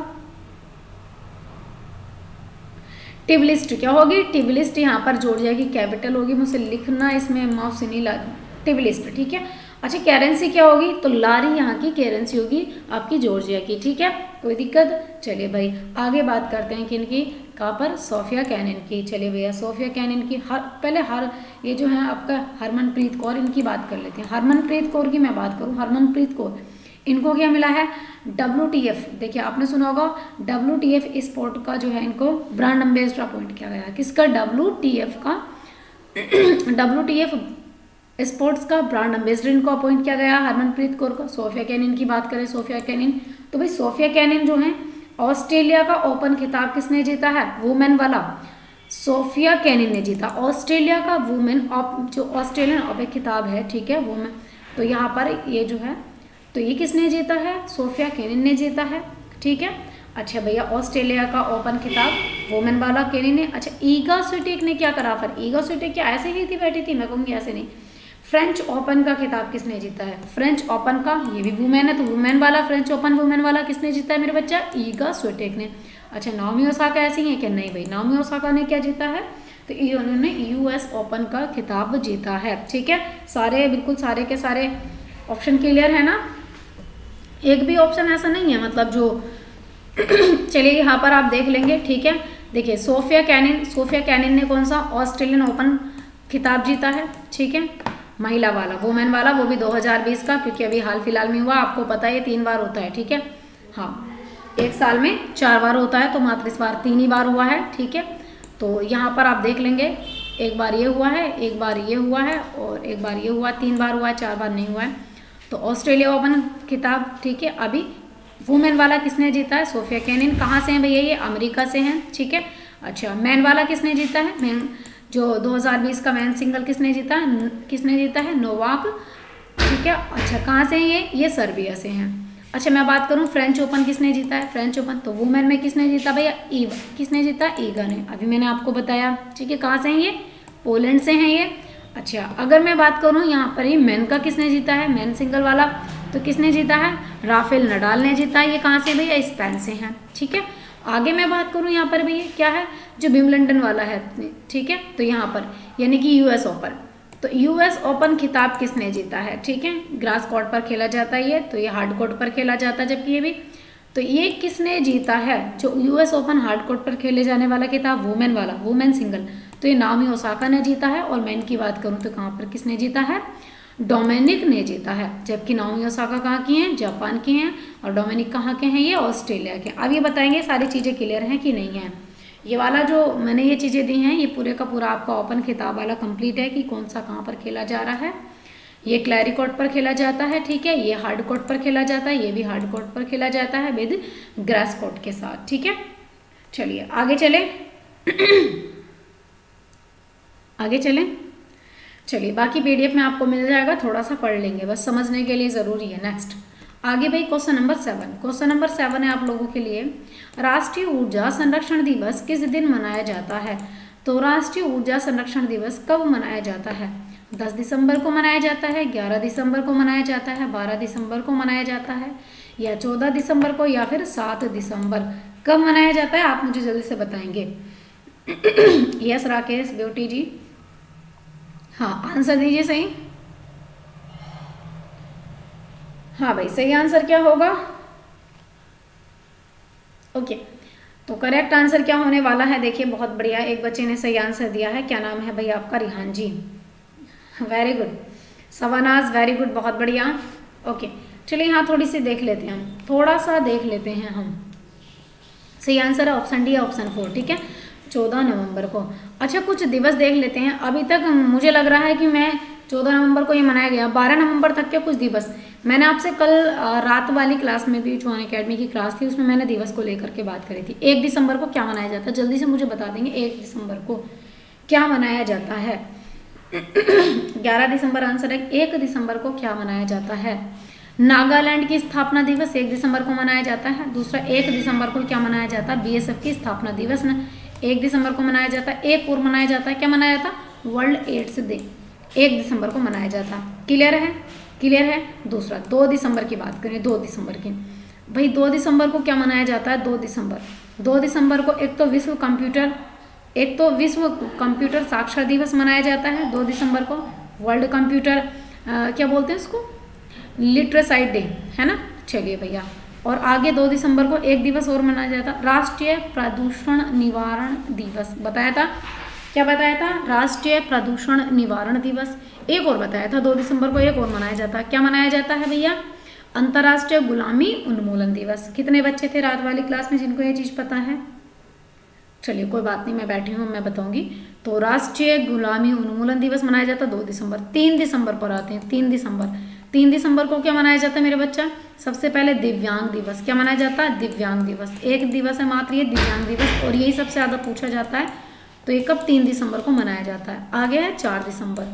टिबलिस्ट क्या होगी? टिबलिस्ट यहाँ पर जॉर्जिया की कैपिटल होगी। मुझसे लिखना इसमें माउस से नहीं ला, टिबलिस्ट, ठीक है। अच्छा, करेंसी क्या होगी? तो लारी यहाँ की करेंसी होगी आपकी जॉर्जिया की, ठीक है, कोई दिक्कत? चलिए भाई, आगे बात करते हैं किन की, कहाँ पर? सोफिया केनिन की। चलिए भैया, सोफिया केनिन की हर पहले हर ये जो है आपका हरमनप्रीत कौर, इनकी बात कर लेते हैं। हरमनप्रीत कौर की मैं बात करूँ, हरमनप्रीत कौर, इनको क्या मिला है? W T F. देखिए, आपने सुना होगा डब्ल्यू टी एफ स्पोर्ट का जो है इनको ब्रांड एम्बेसडर अपॉइंट किया गया है। किसका? डब्ल्यू टी एफ का डब्ल्यू टी एफ स्पोर्ट्स का ब्रांड एम्बेसडर इनको अपॉइंट किया गया हरमनप्रीत कौर को। सोफिया केनिन की बात करें, सोफिया केनिन, तो भाई सोफिया केनिन जो है, ऑस्ट्रेलिया का ओपन खिताब किसने जीता है? वुमेन वाला सोफिया केनिन ने जीता। ऑस्ट्रेलिया का वुमेन जो ऑस्ट्रेलियन ओपन खिताब है, ठीक है, वुमेन, तो यहाँ पर ये जो है, तो ये किसने जीता है? सोफिया केनिन ने जीता है, ठीक है। अच्छा भैया, ऑस्ट्रेलिया का ओपन खिताब वुमेन वाला केनिन ने। अच्छा, ईगा स्विटेक ने क्या करा फिर? ईगा स्विटेक क्या ऐसे ही थी, बैठी थी? मैं कहूँगी ऐसे नहीं। फ्रेंच ओपन का खिताब किसने जीता है? फ्रेंच ओपन का, ये भी वुमेन है, तो वुमेन वाला फ्रेंच ओपन वुमेन वाला किसने जीता है मेरे बच्चा? ईगा स्विटेक ने। अच्छा, नाओमी ओसाका ऐसी है क्या? नहीं भाई, नाओमी ओसाका ने क्या जीता है? तो इन्होंने यूएस ओपन का खिताब जीता है, ठीक है। सारे बिल्कुल सारे के सारे ऑप्शन क्लियर है ना? एक भी ऑप्शन ऐसा नहीं है मतलब जो चलिए यहाँ पर आप देख लेंगे, ठीक है। देखिए, सोफिया केनिन, सोफिया केनिन ने कौन सा? ऑस्ट्रेलियन ओपन खिताब जीता है, ठीक है, महिला वाला, वुमेन वाला, वो भी दो हज़ार बीस का, क्योंकि अभी हाल फिलहाल में हुआ, आपको पता है तीन बार होता है, ठीक है। हाँ, एक साल में चार बार होता है, तो मात्र इस बार तीन ही बार हुआ है, ठीक है। तो यहाँ पर आप देख लेंगे, एक बार ये हुआ है, एक बार ये हुआ है, और एक बार ये हुआ, तीन बार हुआ है, चार बार नहीं हुआ है। तो ऑस्ट्रेलिया ओपन खिताब, ठीक है, अभी वुमेन वाला किसने जीता है? Sofia Kenin. कहाँ से हैं भैया? ये अमेरिका से हैं, ठीक है। अच्छा, मैन वाला किसने जीता है? मैन जो दो हज़ार बीस का मैन सिंगल किसने जीता है? किसने जीता है? नोवाक, ठीक है। अच्छा, कहाँ से हैं ये? ये सर्बिया से हैं। अच्छा, मैं बात करूँ फ्रेंच ओपन किसने जीता है? फ्रेंच ओपन तो वुमेन में किसने जीता भैया? ईवा। किसने जीता? ईगा ने, अभी मैंने आपको बताया, ठीक है। कहाँ से हैं ये? पोलैंड से हैं ये। अच्छा, अगर मैं बात करूँ यहाँ पर ही मैन का किसने जीता है? मैन सिंगल वाला, तो किसने जीता है? राफेल नडाल ने जीता है। ये कहाँ से भैया? स्पेन से हैं, ठीक है। आगे मैं बात करूँ यहाँ पर भैया क्या है? जो विंबलडन वाला है, ठीक है, तो यहाँ पर यानी कि यूएस ओपन, तो यूएस ओपन खिताब किसने जीता है? ठीक है, ग्रास कोर्ट पर खेला जाता है ये, तो ये हार्ड कोर्ट पर खेला जाता है, जबकि ये भी, तो ये किसने जीता है? जो यूएस ओपन हार्ड कोर्ट पर खेले जाने वाला खिताब वुमेन वाला, वुमेन सिंगल, तो ये नाओमी ओसाका ने जीता है। और मेन की बात करूँ तो कहाँ पर किसने जीता है? डोमिनिक ने जीता है। जबकि नाओमी ओसाका कहाँ की हैं? जापान की हैं। और डोमिनिक कहाँ के हैं? ये ऑस्ट्रेलिया के। अब ये बताएंगे सारी चीज़ें क्लियर हैं कि नहीं है। ये वाला जो मैंने ये चीज़ें दी हैं, ये पूरे का पूरा आपका ओपन खिताब वाला कंप्लीट है कि कौन सा कहाँ पर खेला जा रहा है। ये क्लैरी कोर्ट पर खेला जाता है, ठीक है, ये हार्ड कोर्ट पर खेला जाता है, ये भी हार्ड कोर्ट पर खेला जाता है विद ग्रास कोर्ट के साथ, ठीक है। चलिए आगे चले आगे चलें चलिए, बाकी पीडीएफ में आपको मिल जाएगा, थोड़ा सा पढ़ लेंगे, बस समझने के लिए ज़रूरी है। नेक्स्ट आगे भाई question number seven. Question number seven है आप लोगों के लिए, राष्ट्रीय ऊर्जा संरक्षण दिवस किस दिन मनाया जाता है? तो राष्ट्रीय ऊर्जा संरक्षण दिवस कब मनाया जाता है? दस दिसंबर को मनाया जाता है, ग्यारह दिसंबर को मनाया जाता है, बारह दिसंबर को मनाया जाता है, या चौदह दिसंबर को, या फिर सात दिसंबर? कब मनाया जाता है आप मुझे जल्दी से बताएंगे। यस राकेश ब्यूटी जी, हाँ आंसर दीजिए सही। हाँ भाई सही आंसर क्या होगा? ओके, तो करेक्ट आंसर क्या होने वाला है? देखिए बहुत बढ़िया, एक बच्चे ने सही आंसर दिया है। क्या नाम है भाई आपका? Rihan ji, very good. सवानाज वेरी गुड, बहुत बढ़िया। ओके चलिए यहाँ थोड़ी सी देख लेते हैं हम, थोड़ा सा देख लेते हैं हम। सही आंसर है ऑप्शन डी, ऑप्शन फोर, ठीक है, चौदह नवंबर को। अच्छा कुछ दिवस देख लेते हैं। अभी तक मुझे लग रहा है कि मैं चौदह नवंबर को ये मनाया गया, बारह नवंबर तक के कुछ दिवस मैंने आपसे कल रात वाली क्लास में भी, जो अकेडमी की क्लास थी उसमें मैंने दिवस को लेकर के बात करी थी। एक दिसंबर को क्या मनाया जाता है? जल्दी से मुझे बता देंगे एक दिसंबर को क्या मनाया जाता है? ग्यारह दिसंबर आंसर है। एक दिसंबर को क्या मनाया जाता है? नागालैंड की स्थापना दिवस एक दिसंबर को मनाया जाता है। दूसरा, एक दिसंबर को क्या मनाया जाता है? बीएसएफ की स्थापना दिवस न एक दिसंबर को मनाया जाता है। एक और मनाया जाता है, क्या मनाया जाता? वर्ल्ड एड्स डे एक दिसंबर को मनाया जाता। क्लियर है? क्लियर है। दूसरा, दो दिसंबर की बात करें, दो दिसंबर की भाई दो दिसंबर को क्या मनाया जाता है? दो दिसंबर दो दिसंबर को एक तो विश्व कंप्यूटर एक तो विश्व कंप्यूटर साक्षर दिवस मनाया जाता है। दो दिसंबर को वर्ल्ड कंप्यूटर आ, क्या बोलते हैं उसको, लिटरेसाइट डे, है ना। चलिए भैया, और आगे दो दिसंबर को एक दिवस और मनाया जाता, राष्ट्रीय प्रदूषण निवारण दिवस बताया था। क्या बताया था? राष्ट्रीय प्रदूषण निवारण दिवस। एक और बताया था, दो दिसंबर को एक और मनाया जाता है। क्या मनाया जाता है भैया? अंतर्राष्ट्रीय गुलामी उन्मूलन दिवस। कितने बच्चे थे रात वाली क्लास में जिनको ये चीज़ पता है? चलिए कोई बात नहीं, मैं बैठी हूँ, मैं बताऊंगी। तो राष्ट्रीय गुलामी उन्मूलन दिवस मनाया जाता है दो दिसंबर। तीन दिसंबर पर आते हैं, तीन दिसंबर तीन दिसंबर को क्या मनाया जाता है मेरे बच्चा? सबसे पहले दिव्यांग दिवस। क्या मनाया जाता है? दिव्यांग दिवस। एक दिवस है मात्र ये दिव्यांग दिवस, और यही सबसे ज़्यादा पूछा जाता है। तो ये कब? तीन दिसंबर को मनाया जाता है। आगे है चार दिसंबर।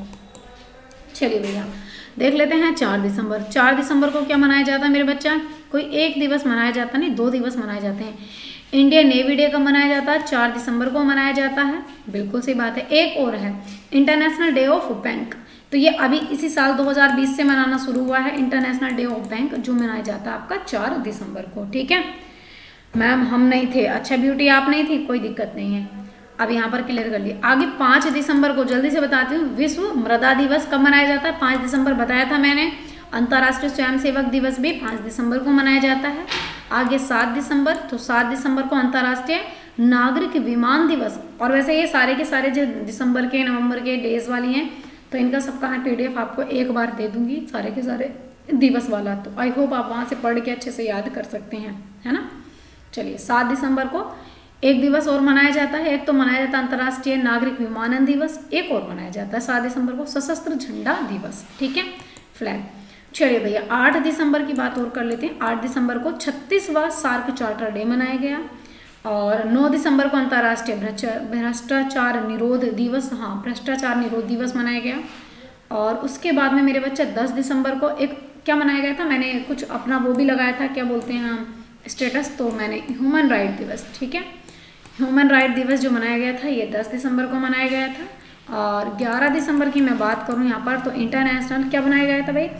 चलिए भैया देख लेते हैं चार दिसंबर। चार दिसंबर को क्या मनाया जाता है मेरे बच्चा? कोई एक दिवस मनाया जाता नहीं, दो दिवस मनाए जाते हैं। इंडियन नेवी डे कब मनाया जाता है? चार दिसंबर को मनाया जाता है। बिल्कुल सही बात है। एक और है इंटरनेशनल डे ऑफ बैंक। तो ये अभी इसी साल दो हज़ार बीस से मनाना शुरू हुआ है, इंटरनेशनल डे ऑफ बैंक, जो मनाया जाता है आपका चार दिसंबर को। ठीक है मैम, हम नहीं थे। अच्छा ब्यूटी आप नहीं थी, कोई दिक्कत नहीं है, अब यहाँ पर क्लियर कर लिया। आगे पाँच दिसंबर को जल्दी से बताती हूँ, विश्व मृदा दिवस कब मनाया जाता है? पाँच दिसंबर बताया था मैंने। अंतर्राष्ट्रीय स्वयंसेवक दिवस भी पाँच दिसंबर को मनाया जाता है। आगे सात दिसंबर, तो सात दिसंबर को अंतर्राष्ट्रीय नागरिक विमान दिवस। और वैसे ये सारे के सारे जो दिसंबर के नवंबर के डेज वाली हैं, तो इनका सबका मैं पीडीएफ आपको एक बार दे दूंगी, सारे के सारे दिवस वाला। तो आई होप आप वहाँ से पढ़ के अच्छे से याद कर सकते हैं, है ना। चलिए सात दिसंबर को एक दिवस और मनाया जाता है। एक तो मनाया जाता है अंतर्राष्ट्रीय नागरिक विमानन दिवस, एक और मनाया जाता है सात दिसंबर को सशस्त्र झंडा दिवस। ठीक है, फ्लैग। चलिए भैया आठ दिसंबर की बात और कर लेते हैं। आठ दिसंबर को छत्तीसवां सार्क चार्टर डे मनाया गया। और नौ दिसंबर को अंतर्राष्ट्रीय भ्रष्टाचार निरोध दिवस, हाँ भ्रष्टाचार निरोध दिवस मनाया गया। और उसके बाद में मेरे बच्चे दस दिसंबर को एक क्या मनाया गया था, मैंने कुछ अपना वो भी लगाया था, क्या बोलते हैं हम स्टेटस, तो मैंने ह्यूमन राइट दिवस। ठीक है, ह्यूमन राइट दिवस जो मनाया गया था ये दस दिसंबर को मनाया गया था। और ग्यारह दिसंबर की मैं बात करूँ यहाँ पर, तो इंटरनेशनल क्या बनाया गया था भाई?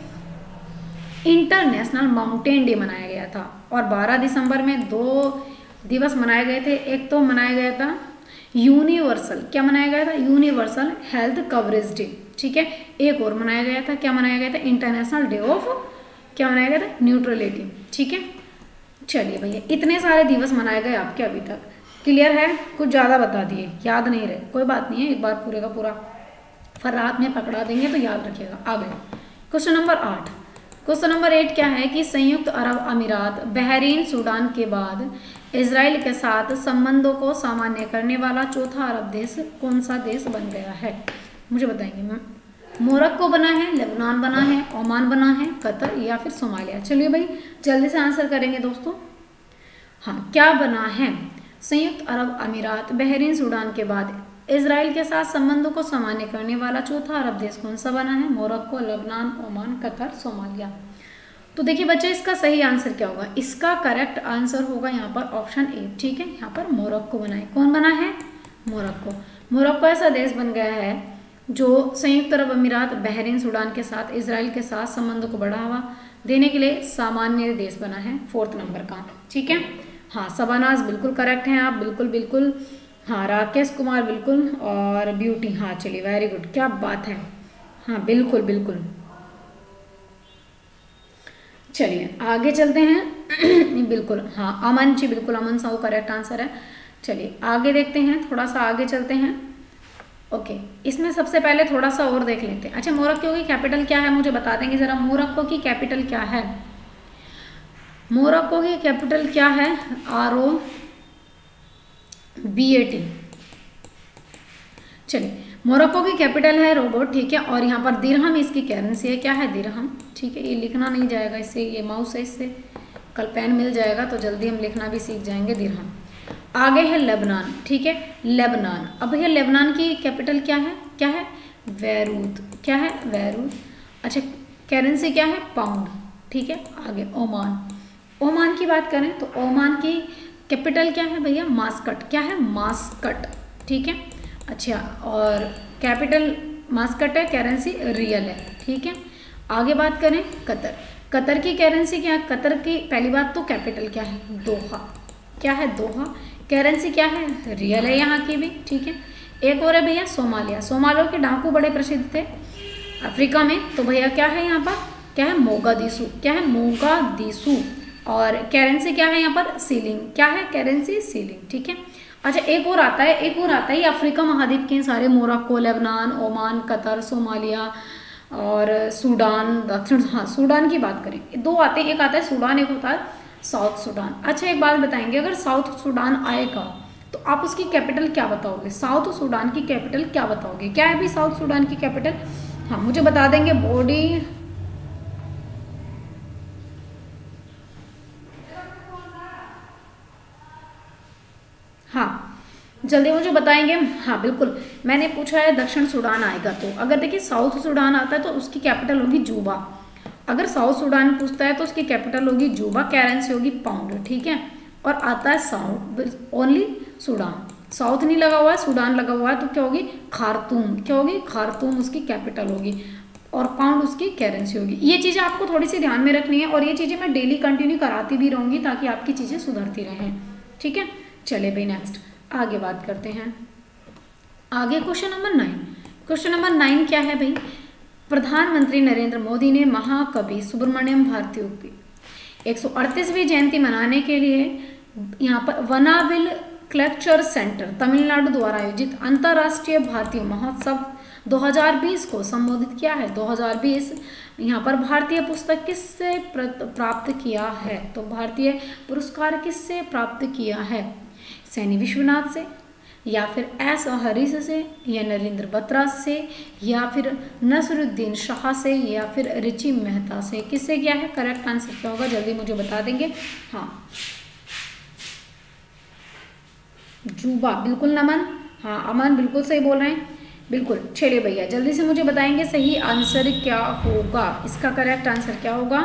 इंटरनेशनल माउंटेन डे मनाया गया था। और बारह दिसंबर में दो दिवस मनाए गए थे। एक तो मनाया गया था यूनिवर्सल, क्या मनाया गया था? Universal health coverage day. ठीक है, एक और मनाया गया था, क्या मनाया गया था? इंटरनेशनल डे ऑफ क्या मनाया गया था? न्यूट्रलिटी। ठीक है, चलिए भैया इतने सारे दिवस मनाए गए आपके अभी तक। क्लियर है? कुछ ज़्यादा बता दिए, याद नहीं रहे, कोई बात नहीं है, एक बार पूरे का पूरा फिर रात में पकड़ा देंगे तो याद रखिएगा। आ गए क्वेश्चन नंबर आठ। क्वेश्चन नंबर एट क्या है कि संयुक्त अरब अमीरात, बहरीन, सूडान के बाद इजराइल के साथ संबंधों को सामान्य करने वाला चौथा अरब देश कौन सा देश बन गया है? मुझे बताएंगे। मोरक्को बना है, लेबनान बना है, ओमान बना है, कतर या फिर सोमालिया? चलिए भाई जल्दी से आंसर करेंगे दोस्तों। हाँ, क्या बना है? संयुक्त अरब अमीरात, बहरीन, सूडान के बाद इजराइल के साथ संबंधों को सामान्य करने वाला चौथा अरब देश कौन सा बना है? Morocco, Lebanon, Oman, Qatar, Somalia. तो देखिए बच्चे इसका सही आंसर क्या होगा, इसका करेक्ट आंसर होगा यहाँ पर ऑप्शन ए। ठीक है, यहाँ पर मोरक्को बना है। कौन बना है, मोरक्को। मोरक्को ऐसा देश बन गया है जो संयुक्त अरब अमीरात, बहरीन, सूडान के साथ, इजराइल के साथ संबंधों को बढ़ावा देने के लिए सामान्य देश बना है, फोर्थ नंबर का। ठीक है, हाँ शबानाज बिल्कुल करेक्ट हैं आप, बिल्कुल बिल्कुल। हाँ राकेश कुमार बिल्कुल, और ब्यूटी, हाँ चलिए वेरी गुड, क्या बात है, हाँ बिल्कुल बिल्कुल। चलिए आगे चलते हैं बिल्कुल, हाँ अमन जी बिल्कुल, अमन साहू करेक्ट आंसर है। चलिए आगे देखते हैं, थोड़ा सा आगे चलते हैं। ओके, इसमें सबसे पहले थोड़ा सा और देख लेते हैं। अच्छा, मोरक्को की कैपिटल क्या है, मुझे बता देंगे जरा, मोरक्को की कैपिटल क्या है, मोरक्को की कैपिटल क्या है, R O B A T. चलिए मोरक्को की कैपिटल है रोबोट। ठीक है, और यहाँ पर दिरहम इसकी करेंसी है। क्या है, दिरहम। ठीक है, ये लिखना नहीं जाएगा इससे, ये माउस है, इससे कल पेन मिल जाएगा तो जल्दी हम लिखना भी सीख जाएंगे, दिरहम। आगे है लेबनान। ठीक है, लेबनान। अब भैया लेबनान की कैपिटल क्या है, क्या है, बैरूत। क्या है, बैरूत। अच्छा, करेंसी क्या है, पाउंड। ठीक है, आगे ओमान। ओमान की बात करें तो ओमान की कैपिटल क्या है भैया, मास्कट। क्या है, मास्कट। ठीक है, अच्छा, और कैपिटल मास्कट है, करेंसी रियल है। ठीक है, आगे बात करें कतर। कतर की करेंसी क्या है, कतर की पहली बात तो कैपिटल क्या है, दोहा। क्या है, दोहा। करेंसी क्या है, रियल है यहाँ की भी। ठीक है, एक और है भैया सोमालिया। सोमालिया के डाकू बड़े प्रसिद्ध थे अफ्रीका में, तो भैया क्या है यहाँ पर, क्या है, मोगादिशु। क्या है, मोगादिशु। और करेंसी क्या है यहाँ पर, सीलिंग। क्या है, करेंसी सीलिंग। ठीक है, अच्छा एक और आता है, एक और आता है, ये अफ्रीका महाद्वीप के सारे, Morocco, Lebanon, Oman, Qatar, Somalia और सूडान, दक्षिण, हाँ सूडान की बात करें, दो आते हैं, एक आता है सूडान, एक होता है साउथ सूडान। अच्छा एक बात बताएंगे, अगर साउथ सूडान आएगा तो आप उसकी कैपिटल क्या बताओगे, साउथ सूडान की कैपिटल क्या बताओगे, क्या है भी साउथ सूडान की कैपिटल, हाँ मुझे बता देंगे। बॉडी, हाँ जल्दी मुझे बताएंगे। हाँ बिल्कुल, मैंने पूछा है दक्षिण सूडान आएगा तो, अगर देखिए साउथ सूडान आता है तो उसकी कैपिटल होगी जूबा। अगर साउथ सूडान पूछता है तो उसकी कैपिटल होगी जूबा, करेंसी होगी पाउंड। ठीक है, और आता है साउथ ओनली सूडान, साउथ नहीं लगा हुआ है, सूडान लगा हुआ है, तो क्या होगी, खारतूम। क्या होगी, खारतूम उसकी कैपिटल होगी, और पाउंड उसकी करेंसी होगी। ये चीज़ें आपको थोड़ी सी ध्यान में रखनी है, और ये चीज़ें मैं डेली कंटिन्यू कराती भी रहूँगी ताकि आपकी चीज़ें सुधरती रहें। ठीक है, चले भाई नेक्स्ट आगे बात करते हैं। आगे question number nine. Question number nine क्या है भाई, प्रधानमंत्री नरेंद्र मोदी ने महाकवि सुब्रमण्यम भारती की एक सौ अड़तीसवीं जयंती मनाने के लिए यहाँ पर वनाबिल कल्चर सेंटर तमिलनाडु द्वारा आयोजित अंतर्राष्ट्रीय भारतीय महोत्सव दो हज़ार बीस को संबोधित किया है। दो हज़ार बीस यहाँ पर भारतीय पुस्तक किससे प्राप्त किया है, तो भारतीय पुरस्कार किससे प्राप्त किया है, सैनी विश्वनाथ से, या फिर एस हरीश से, या नरेंद्र बत्रा से, या फिर नसरुद्दीन शाह से, या फिर रिचि मेहता से, किससे किया है, करेक्ट आंसर क्या होगा जल्दी मुझे बता देंगे। हाँ जूबा, बिल्कुल नमन, हाँ अमन बिल्कुल सही बोल रहे हैं, बिल्कुल। चलिए भैया जल्दी से मुझे बताएंगे सही आंसर क्या होगा, इसका करेक्ट आंसर क्या होगा।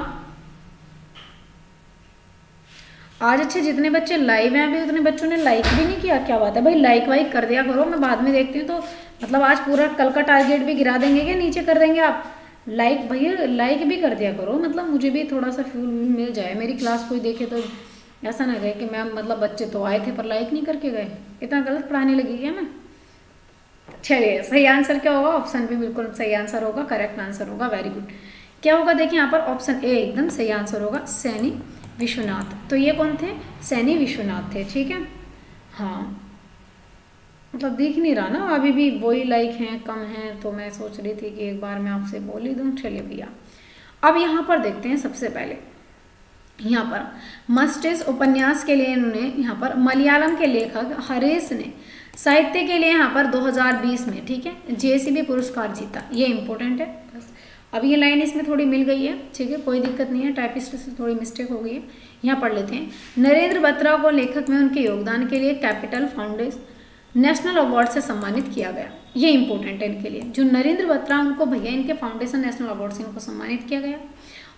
आज अच्छे जितने बच्चे लाइव हैं अभी उतने बच्चों ने लाइक भी नहीं किया, क्या बात है भाई, लाइक वाइक कर दिया करो, मैं बाद में देखती हूँ। तो मतलब आज पूरा कल का टारगेट भी गिरा देंगे क्या, नीचे कर देंगे आप, लाइक भैया लाइक भी कर दिया करो, मतलब मुझे भी थोड़ा सा फ्यूल मिल जाए, मेरी क्लास कोई देखे तो ऐसा ना गए कि मैम मतलब बच्चे तो आए थे पर लाइक नहीं करके गए, इतना गलत पढ़ाने लगी क्या मैं। चलिए सही आंसर क्या होगा, ऑप्शन भी बिल्कुल सही आंसर होगा, करेक्ट आंसर होगा, वेरी गुड। क्या होगा देखिए यहाँ पर ऑप्शन ए एकदम सही आंसर होगा, सैनी विश्वनाथ। तो ये कौन थे, सैनी विश्वनाथ थे। ठीक है, हाँ मतलब दिख नहीं रहा ना अभी भी, वही लाइक हैं कम हैं, तो मैं सोच रही थी कि एक बार मैं आपसे बोल ही दूँ। चलिए भैया अब यहाँ पर देखते हैं, सबसे पहले यहाँ पर मस्टेस उपन्यास के लिए इन्होंने यहाँ पर मलयालम के लेखक हरेश ने साहित्य के लिए यहाँ पर दो हज़ार बीस में, ठीक है, जेसीबी पुरस्कार जीता, ये इंपॉर्टेंट है बस। अब ये लाइन इसमें थोड़ी मिल गई है, ठीक है, कोई दिक्कत नहीं है, टाइपिस्ट से थोड़ी मिस्टेक हो गई है, यहाँ पढ़ लेते हैं। नरेंद्र बत्रा को लेखक में उनके योगदान के लिए कैपिटल फाउंडेशन नेशनल अवार्ड से सम्मानित किया गया, ये इंपॉर्टेंट है इनके लिए। जो नरेंद्र बत्रा उनको भैया इनके फाउंडेशन नेशनल अवार्ड से इनको सम्मानित किया गया।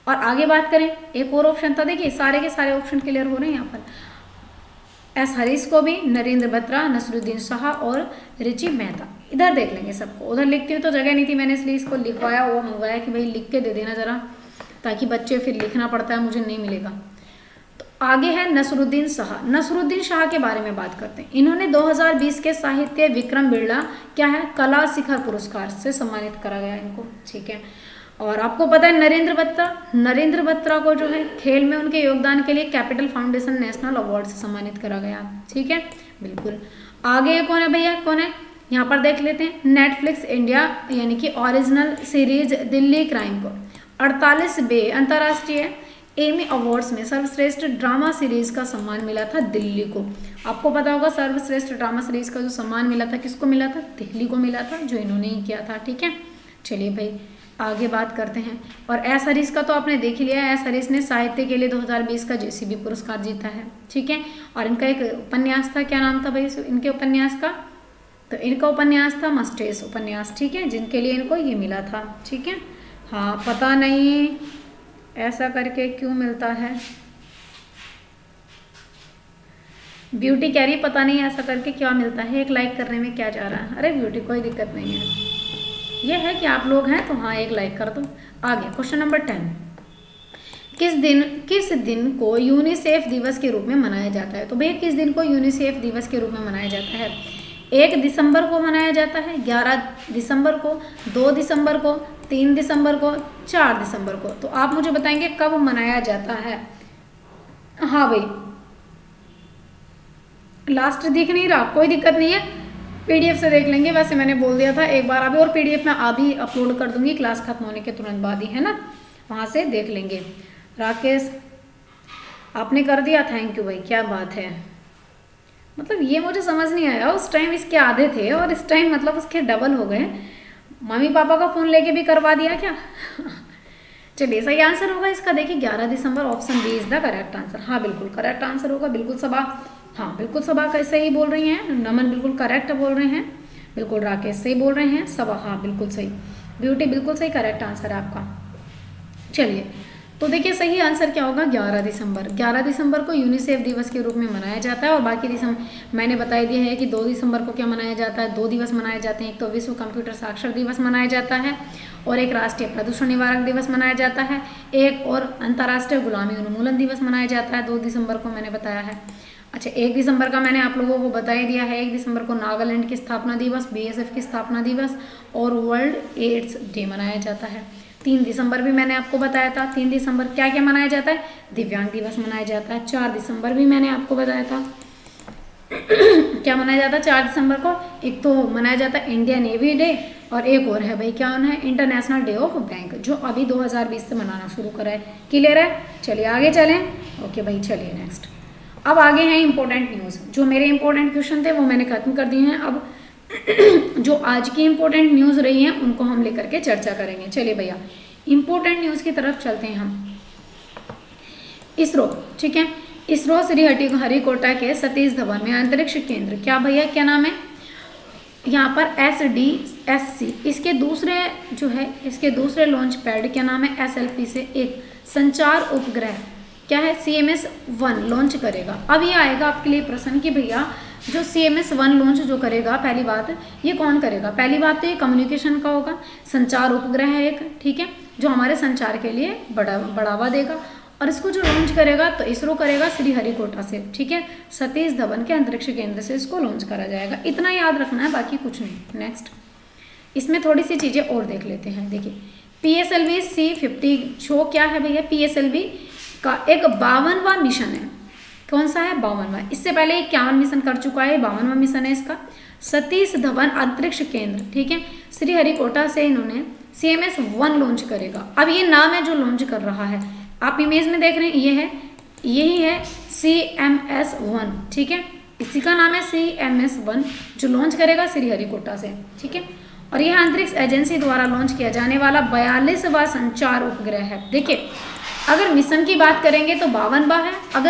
और आगे बात करें, एक और ऑप्शन था, देखिए सारे के सारे ऑप्शन क्लियर हो रहे हैं यहाँ पर। एस हरीश को भी, नरेंद्र बत्रा, नसरुद्दीन शाह और रिची मेहता। इधर देख लेंगे सबको, उधर लिखती हूँ तो जगह नहीं थी, मैंने इसलिए इसको लिखवाया वो मंगवाया कि भाई लिख के दे देना जरा, ताकि बच्चे फिर लिखना पड़ता है, मुझे नहीं मिलेगा। तो आगे है नसरुद्दीन शाह। नसरुद्दीन शाह के बारे में बात करते हैं। इन्होंने दो हज़ार बीस के साहित्य विक्रम बिरला क्या है कला शिखर पुरस्कार से सम्मानित करा गया इनको, ठीक है। और आपको पता है नरेंद्र बत्रा, नरेंद्र बत्रा को जो है खेल में उनके योगदान के लिए कैपिटल फाउंडेशन नेशनल अवार्ड से सम्मानित करा गया, ठीक है, बिल्कुल। आगे कौन है भैया, कौन है, यहाँ पर देख लेते हैं। नेटफ्लिक्स इंडिया यानी कि ओरिजिनल सीरीज दिल्ली क्राइम को अड़तालीस बे अंतर्राष्ट्रीय एमी अवार्ड्स में सर्वश्रेष्ठ ड्रामा सीरीज का सम्मान मिला था दिल्ली को। आपको पता होगा सर्वश्रेष्ठ ड्रामा सीरीज का जो सम्मान मिला था किसको मिला था, दिल्ली को मिला था, जो इन्होंने ही किया था, ठीक है। चलिए भाई आगे बात करते हैं। और एस हरीश का तो आपने देख लिया है, एस हरीश ने साहित्य के लिए दो हज़ार बीस का जेसीबी पुरस्कार जीता है, ठीक है। और इनका एक उपन्यास था, क्या नाम था भाई इनके उपन्यास का, तो इनका उपन्यास था मस्टेस उपन्यास, ठीक है, जिनके लिए इनको ये मिला था, ठीक है। हाँ पता नहीं ऐसा करके क्यों मिलता है, ब्यूटी कह रही पता नहीं ऐसा करके क्या मिलता है, एक लाइक करने में क्या जा रहा है। अरे ब्यूटी कोई दिक्कत नहीं है, ये है कि आप लोग हैं तो हाँ एक लाइक कर दो। आगे क्वेश्चन नंबर टेन, किस दिन किस दिन को यूनिसेफ दिवस के रूप में मनाया जाता है। तो भैया किस दिन को यूनिसेफ दिवस के रूप में मनाया जाता है, एक दिसंबर को मनाया जाता है, ग्यारह दिसंबर को, दो दिसंबर को, तीन दिसंबर को, चार दिसंबर को। तो आप मुझे बताएंगे कब मनाया जाता है। हाँ भाई लास्ट दिख नहीं रहा, कोई दिक्कत नहीं है, पीडीएफ से देख लेंगे, वैसे मैंने बोल दिया था एक बार अभी, और पीडीएफ में अभी अपलोड कर दूंगी क्लास खत्म होने के तुरंत बाद ही, है ना, वहाँ से देख लेंगे। राकेश आपने कर दिया, थैंक यू भाई, क्या बात है। मतलब ये मुझे समझ नहीं आया, उस टाइम इसके आधे थे और इस टाइम मतलब उसके डबल हो गए। मम्मी पापा का फ़ोन लेके भी करवा दिया क्या। चलिए सही आंसर होगा इसका, देखिए ग्यारह दिसंबर, option B is the correct answer. हाँ बिल्कुल करेक्ट आंसर होगा, बिल्कुल सबा, हाँ बिल्कुल सबा कैसे ही बोल रही हैं, नमन बिल्कुल करेक्ट बोल रहे हैं, बिल्कुल राकेश सही बोल रहे हैं, सबा हाँ बिल्कुल सही, ब्यूटी बिल्कुल सही, करेक्ट आंसर है आपका। चलिए तो देखिए सही आंसर क्या होगा, ग्यारह दिसंबर। ग्यारह दिसंबर को यूनिसेफ दिवस के रूप में मनाया जाता है। और बाकी दिसंबर मैंने बता दिया है कि दो दिसंबर को क्या मनाया जाता है, दो दिवस मनाए जाते हैं, एक तो विश्व कंप्यूटर साक्षर दिवस मनाया जाता है और एक राष्ट्रीय प्रदूषण निवारक दिवस मनाया जाता है, एक और अंतर्राष्ट्रीय गुलामी उन्मूलन दिवस मनाया जाता है, दो दिसंबर को मैंने बताया है। अच्छा एक दिसंबर का मैंने आप लोगों को बता ही दिया है, एक दिसंबर को नागालैंड की स्थापना दिवस, बीएसएफ की स्थापना दिवस और वर्ल्ड एड्स डे मनाया जाता है। तीन दिसंबर भी मैंने आपको बताया था, तीन दिसंबर क्या क्या मनाया जाता है, दिव्यांग दिवस मनाया जाता है। चार दिसंबर भी मैंने आपको बताया था क्या मनाया जाता है चार दिसंबर को, एक तो मनाया जाता है इंडियन नेवी डे और एक और है भाई क्या है, इंटरनेशनल डे ऑफ बैंक, जो अभी दो हज़ार बीस से मनाना शुरू करा है। क्लियर है, चलिए आगे चलें। ओके भाई चलिए नेक्स्ट, अब आगे हैं इंपॉर्टेंट न्यूज़। जो मेरे इंपॉर्टेंट क्वेश्चन थे वो मैंने खत्म कर दिए हैं, अब जो आज की इंपॉर्टेंट न्यूज़ रही हैं उनको हम लेकर के चर्चा करेंगे। चलिए भैया इंपॉर्टेंट न्यूज़ की तरफ चलते हैं हम। इसरो, ठीक है, इसरो श्री हरि हरिकोटा के सतीश धवन में अंतरिक्ष केंद्र, क्या भैया क्या नाम है यहाँ पर, एस डी एस सी, इसके दूसरे जो है इसके दूसरे लॉन्च पैड क्या नाम है, एस एल पी से एक संचार उपग्रह क्या है, C M S one launch करेगा। अब ये आएगा आपके लिए प्रश्न कि भैया जो C M S one launch जो करेगा, पहली बात ये कौन करेगा, पहली बात तो ये कम्युनिकेशन का होगा, संचार उपग्रह है एक, ठीक है, जो हमारे संचार के लिए बड़ा बढ़ावा देगा। और इसको जो लॉन्च करेगा तो इसरो करेगा श्री हरिकोटा से, ठीक है, सतीश धवन के अंतरिक्ष केंद्र से इसको लॉन्च करा जाएगा। इतना याद रखना है, बाकी कुछ नहीं। नेक्स्ट इसमें थोड़ी सी चीज़ें और देख लेते हैं। देखिए P S L V C fifty show क्या है भैया, पी एस एल वी का एक बावनवा मिशन है, कौन सा है, बावनवा। इससे पहले इक्यावन मिशन कर चुका है, बावनवा मिशन है इसका, सतीश धवन अंतरिक्ष केंद्र, ठीक है, श्री हरिकोटा से इन्होंने C M S one launch करेगा। अब ये नाम है जो लॉन्च कर रहा है, आप इमेज में देख रहे हैं, ये है यही है सी एम एस वन, ठीक है, इसी का नाम है सी एम एस वन जो लॉन्च करेगा श्री हरिकोटा से, ठीक है। और यह अंतरिक्ष एजेंसी द्वारा लॉन्च किया जाने वाला बयालीसवां संचार उपग्रह है। देखिए अगर मिशन की बात करेंगे तो बावनवा है, अगर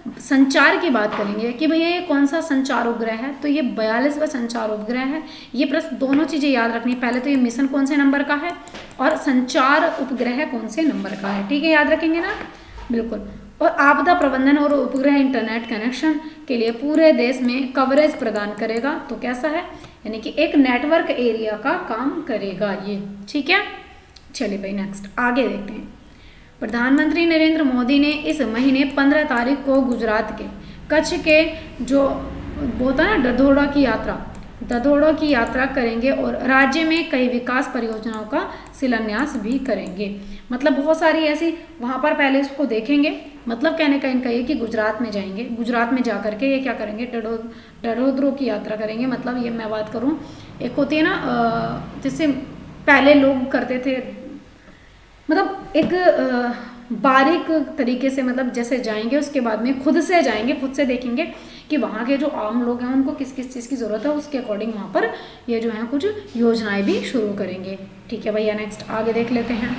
संचार की बात करेंगे कि भैया ये कौन सा संचार उपग्रह है, तो ये बयालीसवां संचार उपग्रह है। ये प्रश्न दोनों चीज़ें याद रखनी, पहले तो ये मिशन कौन से नंबर का है और संचार उपग्रह कौन से नंबर का है, ठीक है, याद रखेंगे ना, बिल्कुल। और आपदा प्रबंधन और उपग्रह इंटरनेट कनेक्शन के लिए पूरे देश में कवरेज प्रदान करेगा, तो कैसा है, यानी कि एक नेटवर्क एरिया का काम करेगा ये, ठीक है। चलिए भाई नेक्स्ट आगे देखते हैं। प्रधानमंत्री नरेंद्र मोदी ने इस महीने पंद्रह तारीख को गुजरात के कच्छ के जो होता है ना दधोड़ा की यात्रा दधोड़ा की यात्रा करेंगे और राज्य में कई विकास परियोजनाओं का शिलान्यास भी करेंगे। मतलब बहुत सारी ऐसी वहाँ पर पहले उसको देखेंगे, मतलब कहने का इनका ये कि गुजरात में जाएंगे, गुजरात में जा करके ये क्या करेंगे, डडो डडोद्रो की यात्रा करेंगे। मतलब ये मैं बात करूँ, एक होती है ना जिससे पहले लोग करते थे, मतलब एक बारीक तरीके से, मतलब जैसे जाएंगे उसके बाद में खुद से जाएंगे, खुद से देखेंगे कि वहाँ के जो आम लोग हैं उनको किस किस चीज़ की ज़रूरत है, उसके अकॉर्डिंग वहाँ पर ये जो है कुछ योजनाएं भी शुरू करेंगे, ठीक है भैया। नेक्स्ट आगे देख लेते हैं।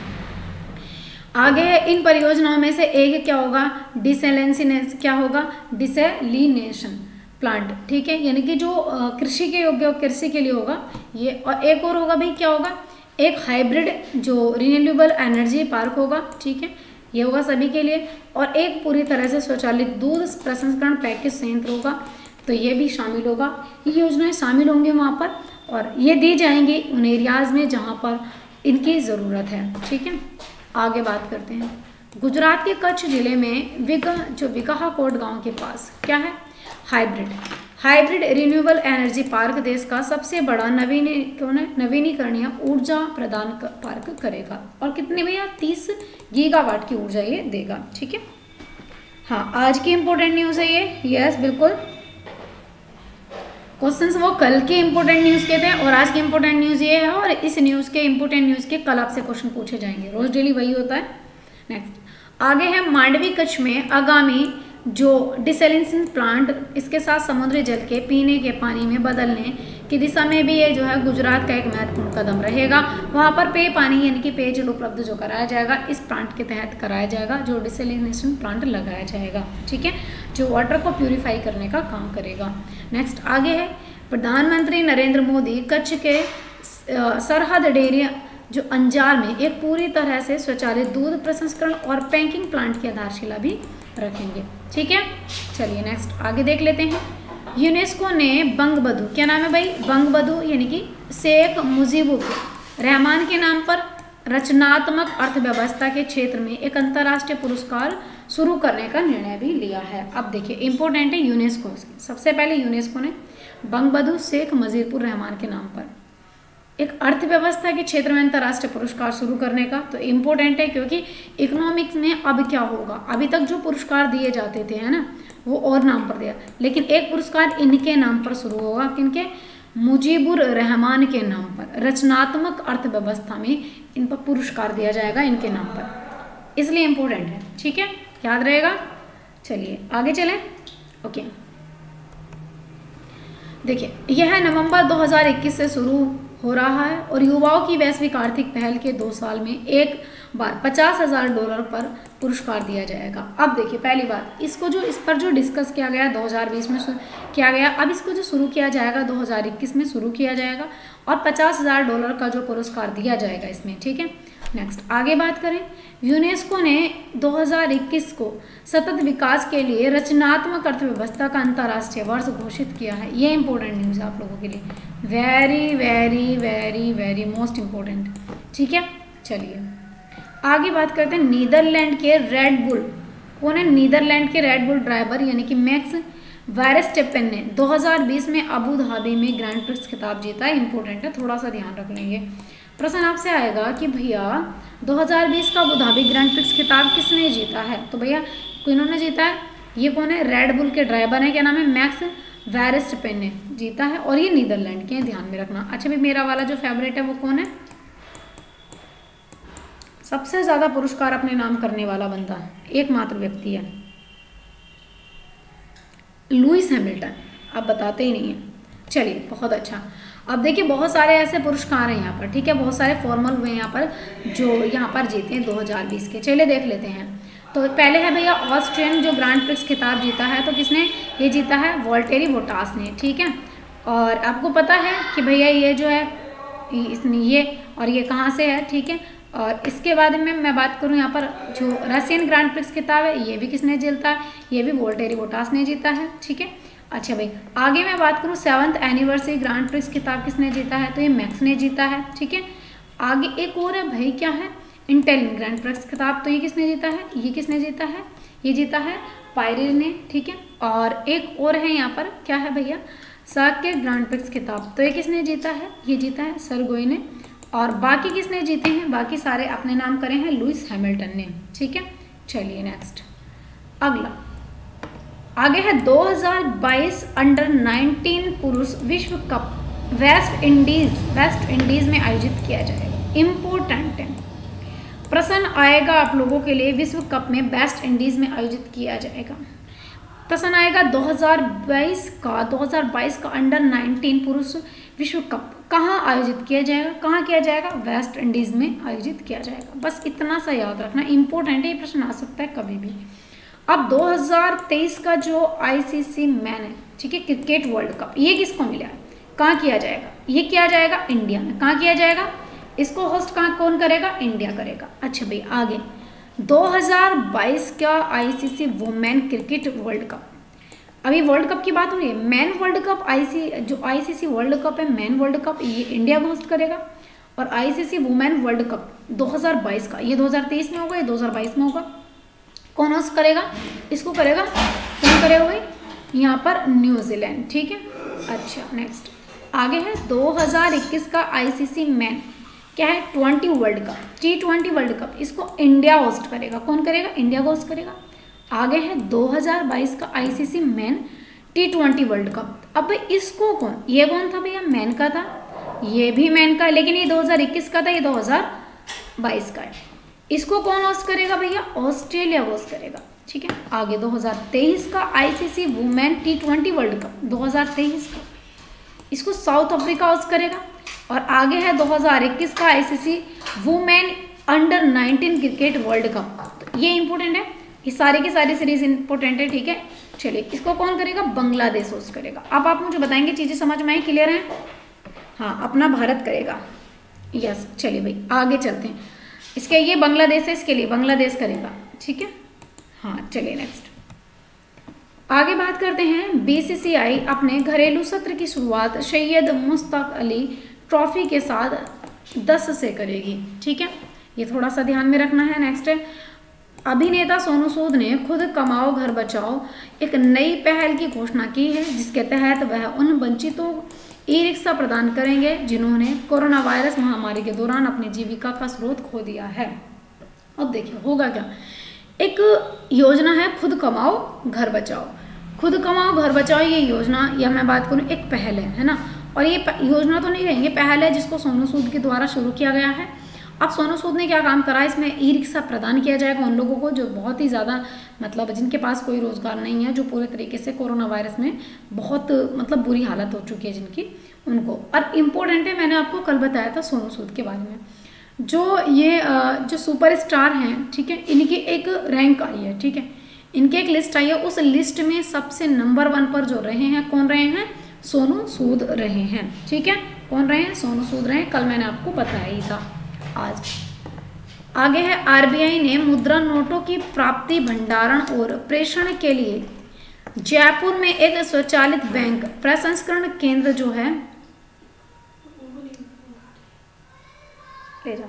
आगे इन परियोजनाओं में से एक क्या होगा, डिसैलिनेशन, क्या होगा, डिसैलिनेशन प्लांट, ठीक है, यानी कि जो कृषि के योग्य कृषि के लिए होगा ये। और एक और होगा भाई, क्या होगा, एक हाइब्रिड जो रिन्यूएबल एनर्जी पार्क होगा, ठीक है, ये होगा सभी के लिए। और एक पूरी तरह से स्वचालित दूध प्रसंस्करण पैकेज संयंत्र होगा, तो ये भी शामिल होगा। ये योजनाएं शामिल होंगी वहाँ पर और ये दी जाएंगी उन एरियाज़ में जहाँ पर इनकी ज़रूरत है, ठीक है। आगे बात करते हैं। गुजरात के कच्छ जिले में विगा जो विकाहाकोट गाँव के पास क्या है, hybrid hybrid renewable energy park देश का सबसे बड़ा नवीनीकरण नवीनीकरणीय ऊर्जा प्रदान कर, पार्क करेगा। और कितने भैया, तीस गीगावाट की ऊर्जा ये देगा, ठीक है। हाँ, आज की इंपॉर्टेंट न्यूज़ है ये, यस बिल्कुल। क्वेश्चंस वो कल के इंपॉर्टेंट न्यूज़ के थे और आज की इंपॉर्टेंट न्यूज़ ये है, और इस न्यूज़ के इंपॉर्टेंट न्यूज़ के कल आपसे क्वेश्चन पूछे जाएंगे, रोज डेली वही होता है। नेक्स्ट आगे है, मांडवी कच्छ में आगामी जो डिसैलिनेशन प्लांट, इसके साथ समुद्री जल के पीने के पानी में बदलने की दिशा में भी ये जो है गुजरात का एक महत्वपूर्ण कदम रहेगा। वहाँ पर पेय पानी यानी कि पेयजल उपलब्ध जो कराया जाएगा इस प्लांट के तहत कराया जाएगा, जो डिसैलिनेशन प्लांट लगाया जाएगा, ठीक है, जो वाटर को प्यूरिफाई करने का काम करेगा। नेक्स्ट आगे है, प्रधानमंत्री नरेंद्र मोदी कच्छ के सरहद डेयरी जो अंजार में एक पूरी तरह से स्वचालित दूध प्रसंस्करण और पैकिंग प्लांट की आधारशिला भी रखेंगे, ठीक है। चलिए नेक्स्ट आगे देख लेते हैं। यूनेस्को ने बंगबंधु, क्या नाम है भाई, बंगबंधु यानी कि शेख मुजीबुर रहमान के नाम पर रचनात्मक अर्थव्यवस्था के क्षेत्र में एक अंतर्राष्ट्रीय पुरस्कार शुरू करने का निर्णय भी लिया है। अब देखिए इंपॉर्टेंट है यूनेस्को, सबसे पहले यूनेस्को ने बंगबंधु शेख मुजीबुर रहमान के नाम पर एक अर्थव्यवस्था के क्षेत्र में अंतर्राष्ट्रीय पुरस्कार शुरू करने का, तो इम्पोर्टेंट है क्योंकि इकोनॉमिक्स में अब क्या होगा, अभी तक जो पुरस्कार दिए जाते थे है ना वो और नाम पर दिया, लेकिन एक पुरस्कार इनके नाम पर शुरू होगा, किनके, मुजीबुर रहमान के नाम पर। रचनात्मक अर्थव्यवस्था में इन पर पुरस्कार दिया जाएगा इनके नाम पर, इसलिए इम्पोर्टेंट है, ठीक है, याद रहेगा। चलिए आगे चलें। ओके, देखिए यह नवंबर दो हज़ार इक्कीस से शुरू हो रहा है और युवाओं की वैश्विक आर्थिक पहल के दो साल में एक बार पचास हजार डॉलर पर पुरस्कार दिया जाएगा। अब देखिए पहली बात, इसको जो इस पर जो डिस्कस किया गया दो हज़ार बीस में किया गया, अब इसको जो शुरू किया जाएगा दो हज़ार इक्कीस में शुरू किया जाएगा और पचास हजार डॉलर का जो पुरस्कार दिया जाएगा इसमें, ठीक है। नेक्स्ट आगे बात करें, यूनेस्को ने दो हज़ार इक्कीस को सतत विकास के लिए रचनात्मक अर्थव्यवस्था का अंतर्राष्ट्रीय वर्ष घोषित किया है। ये इंपॉर्टेंट न्यूज़ है आप लोगों के लिए, very very very very most important, ठीक है। चलिए आगे बात करते हैं, नीदरलैंड के रेड बुल, कौन है, नीदरलैंड के रेड बुल ड्राइवर यानी कि मैक्स वर्स्टैपेन ने दो हज़ार बीस में अबू धाबी में ग्रैंड प्रिक्स खिताब जीता है। इंपॉर्टेंट है, थोड़ा सा ध्यान रख लेंगे। प्रश्न आपसे आएगा कि भैया दो हज़ार बीस का अबू धाबी ग्रैंड प्रिक्स खिताब किसने जीता है, तो भैया इन्होंने जीता है, ये कौन है, रेड बुल के ड्राइवर है, क्या नाम है, मैक्स वर्स्टैपेन ने जीता है और ये नीदरलैंड के, ध्यान में रखना। अच्छा भाई मेरा वाला जो फेवरेट है वो कौन है, सबसे ज्यादा पुरस्कार अपने नाम करने वाला बंदा एकमात्र व्यक्ति है, लुइस हैमिल्टन, आप बताते ही नहीं है। चलिए बहुत अच्छा। अब देखिए बहुत सारे ऐसे पुरस्कार हैं यहाँ पर, ठीक है, बहुत सारे फॉर्मल हुए हैं यहाँ पर जो यहाँ पर जीते हैं दो हज़ार बीस के। चलिए देख लेते हैं। तो पहले है भैया ऑस्ट्रियन जो ग्रांड प्रिक्स खिताब जीता है, तो किसने ये जीता है? वॉल्टेरी बोटास ने, ठीक है। और आपको पता है कि भैया ये जो है इसने ये और ये कहाँ से है, ठीक है। और इसके बाद में मैं बात करूँ यहाँ पर जो रशियन ग्रांड प्रिक्स खिताब है, ये भी किसने जीता है? ये भी वॉल्टेरी बोटास ने जीता है, ठीक है। अच्छा भाई, आगे मैं बात करूँ सेवन्थ एनिवर्सरी ग्रांड प्रिक्स खिताब किसने जीता है? तो ये मैक्स ने जीता है, ठीक है। आगे एक और है भाई, क्या है? इंटेलिन ग्रैंड प्रिक्स खिताब, तो ये किसने जीता है? ये किसने जीता है? ये जीता है पायरे ने, ठीक है। और एक और है यहाँ पर, क्या है भैया? साक के ग्रैंड प्रिक्स खिताब, तो ये किसने जीता है? ये जीता है सरगोई ने। और बाकी किसने जीते हैं? बाकी सारे अपने नाम करे हैं लुइस हैमिल्टन ने, ठीक है। चलिए नेक्स्ट, अगला आगे है दो हज़ार बाईस अंडर नाइनटीन पुरुष विश्व cup West Indies West Indies में आयोजित किया जाएगा। इम्पोर्टेंट है, प्रश्न आएगा आप लोगों के लिए, विश्व कप में वेस्ट इंडीज में आयोजित किया जाएगा। प्रश्न आएगा दो हज़ार बाईस का दो हज़ार बाईस का अंडर नाइनटीन पुरुष विश्व कप कहाँ आयोजित किया जाएगा? कहाँ किया जाएगा? वेस्ट इंडीज में आयोजित किया जाएगा। बस इतना सा याद रखना, इंपॉर्टेंट है, ये प्रश्न आ सकता है कभी भी। अब दो हज़ार तेईस का जो आईसीसी मैन है, ठीक है, क्रिकेट वर्ल्ड कप, ये किसको मिला है? कहाँ किया जाएगा? ये किया जाएगा इंडिया में। कहाँ किया जाएगा? इसको होस्ट कहाँ कौन करेगा? इंडिया करेगा। अच्छा भाई, आगे दो हज़ार बाईस का ICC women cricket world cup, अभी वर्ल्ड कप की बात हो रही है। मैन वर्ल्ड कप आईसी जो आईसीसी वर्ल्ड कप है, मैन वर्ल्ड कप, ये इंडिया होस्ट करेगा। और आईसीसी वुमेन वर्ल्ड कप दो हज़ार बाईस का, ये दो हज़ार तेईस में होगा, ये दो हज़ार बाईस में होगा। कौन होस्ट करेगा? इसको करेगा, कौन करेगा भाई? यहाँ पर न्यूजीलैंड, ठीक है। अच्छा नेक्स्ट, आगे है दो हज़ार इक्कीस का आईसीसी मैन, क्या है? Twenty world cup, T twenty world cup, इसको इंडिया होस्ट करेगा। कौन करेगा? इंडिया को होस्ट करेगा। आगे है दो हज़ार बाईस का ICC men T twenty world cup, अब इसको कौन, ये कौन था भैया? मैन का था, ये भी मैन का, लेकिन ये दो हज़ार इक्कीस का था, ये दो हज़ार बाईस का है। इसको कौन होस्ट करेगा भैया? ऑस्ट्रेलिया होस्ट करेगा, ठीक है। आगे दो हज़ार तेईस का ICC women T twenty world cup दो हज़ार तेईस का, इसको साउथ अफ्रीका होस्ट करेगा। और आगे है दो हज़ार इक्कीस का ICC women under nineteen cricket world cup, ये इंपॉर्टेंट है, ये सारी की सारी सीरीज इंपॉर्टेंट है, ठीक है। चलिए, इसको कौन करेगा? बांग्लादेश होस्ट करेगा। अब आप मुझे बताएंगे चीजें समझ में आई, क्लियर है? हाँ, अपना भारत करेगा, यस। चलिए भाई, आगे चलते हैं। इसके ये बांग्लादेश है, इसके लिए बांग्लादेश करेगा, ठीक है। हाँ चलिए नेक्स्ट, आगे बात करते हैं। बीसीसीआई अपने घरेलू सत्र की शुरुआत सैयद मुश्ताक अली ट्रॉफी के साथ दस से करेगी, ठीक है, ये थोड़ा सा ध्यान में रखना है। नेक्स्ट है, अभिनेता सोनू सूद ने खुद कमाओ घर बचाओ एक नई पहल की घोषणा की है, जिसके तहत वह उन वंचितों ई रिक्शा प्रदान करेंगे जिन्होंने कोरोना वायरस महामारी के दौरान अपनी जीविका का स्रोत खो दिया है। अब देखिए होगा क्या, एक योजना है खुद कमाओ घर बचाओ। खुद कमाओ घर बचाओ ये योजना, या मैं बात करूँ एक पहल है, है ना। और ये योजना तो नहीं रहेंगे, पहल है जिसको सोनू सूद के द्वारा शुरू किया गया है। अब सोनू सूद ने क्या काम करा, इसमें ई रिक्शा प्रदान किया जाएगा उन लोगों को जो बहुत ही ज़्यादा मतलब जिनके पास कोई रोज़गार नहीं है, जो पूरे तरीके से कोरोना वायरस में बहुत मतलब बुरी हालत हो चुकी है जिनकी, उनको। और इम्पोर्टेंट है, मैंने आपको कल बताया था सोनू सूद के बारे में, जो ये जो सुपर स्टार हैं, ठीक है, इनकी एक रैंक आई है, ठीक है, इनकी एक लिस्ट आई है। उस लिस्ट में सबसे नंबर वन पर जो रहे हैं, कौन रहे हैं? सोनू सूद रहे हैं, ठीक है। कौन रहे हैं? सोनू सूद रहे हैं, कल मैंने आपको बताया ही था आज। आगे है, आरबीआई ने मुद्रा नोटों की प्राप्ति, भंडारण और प्रेषण के लिए जयपुर में एक स्वचालित बैंक प्रसंस्करण केंद्र जो है, ले जाओ,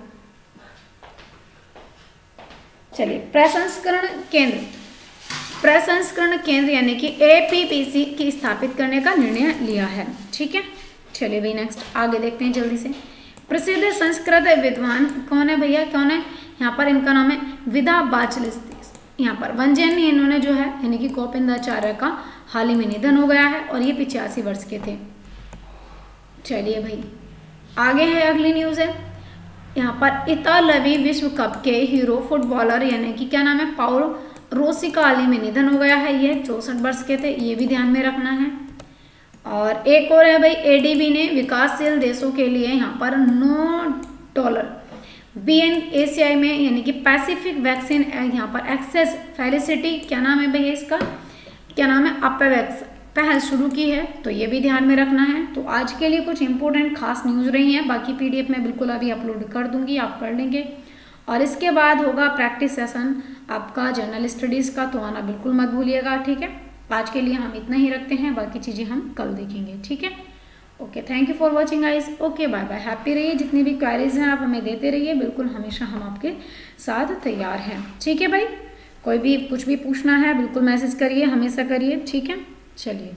चलिए, प्रसंस्करण केंद्र प्रसंस्करण केंद्र यानी कि एपीपीसी की स्थापित करने का निर्णय लिया है, ठीक है। चलिए भाई नेक्स्ट आगे देखते हैं जल्दी से। प्रसिद्ध संस्कृत विद्वान कौन है भैया, कौन है? यहाँ पर इनका नाम है विदा बाचलिस्ती। यहाँ पर वंजयनी इन्होंने जो है यानी कि गोविंदाचार्य का हाल ही में निधन हो गया है और ये पिचासी वर्ष के थे। चलिए भाई आगे है, अगली न्यूज़ है यहाँ पर, इतालवी विश्व कप के हीरो फुटबॉलर यानी कि क्या नाम है, पाउलो रोसी का हाल ही में निधन हो गया है, ये चौसठ वर्ष के थे, ये भी ध्यान में रखना है। और एक और है भाई, एडीबी ने विकासशील देशों के लिए यहाँ पर नौ dollar B N A C I में यानी कि पैसिफिक वैक्सीन यहाँ पर एक्सेस फैसिलिटी, क्या नाम है भैया इसका, क्या नाम है, अपेवैक्स, पहल शुरू की है, तो ये भी ध्यान में रखना है। तो आज के लिए कुछ इंपॉर्टेंट खास न्यूज़ रही हैं, बाकी पीडीएफ में बिल्कुल अभी अपलोड कर दूंगी, आप पढ़ लेंगे। और इसके बाद होगा प्रैक्टिस सेशन आपका जनरल स्टडीज़ का, तो आना बिल्कुल मत भूलिएगा, ठीक है। आज के लिए हम इतना ही रखते हैं, बाकी चीज़ें हम कल देखेंगे, ठीक है। Okay, thank you for watching guys. Okay, bye bye, happy रहिए। जितनी भी क्वेरीज हैं आप हमें देते रहिए, बिल्कुल हमेशा हम आपके साथ तैयार हैं, ठीक है भाई। कोई भी कुछ भी पूछना है बिल्कुल मैसेज करिए, हमेशा करिए, ठीक है। चलिए।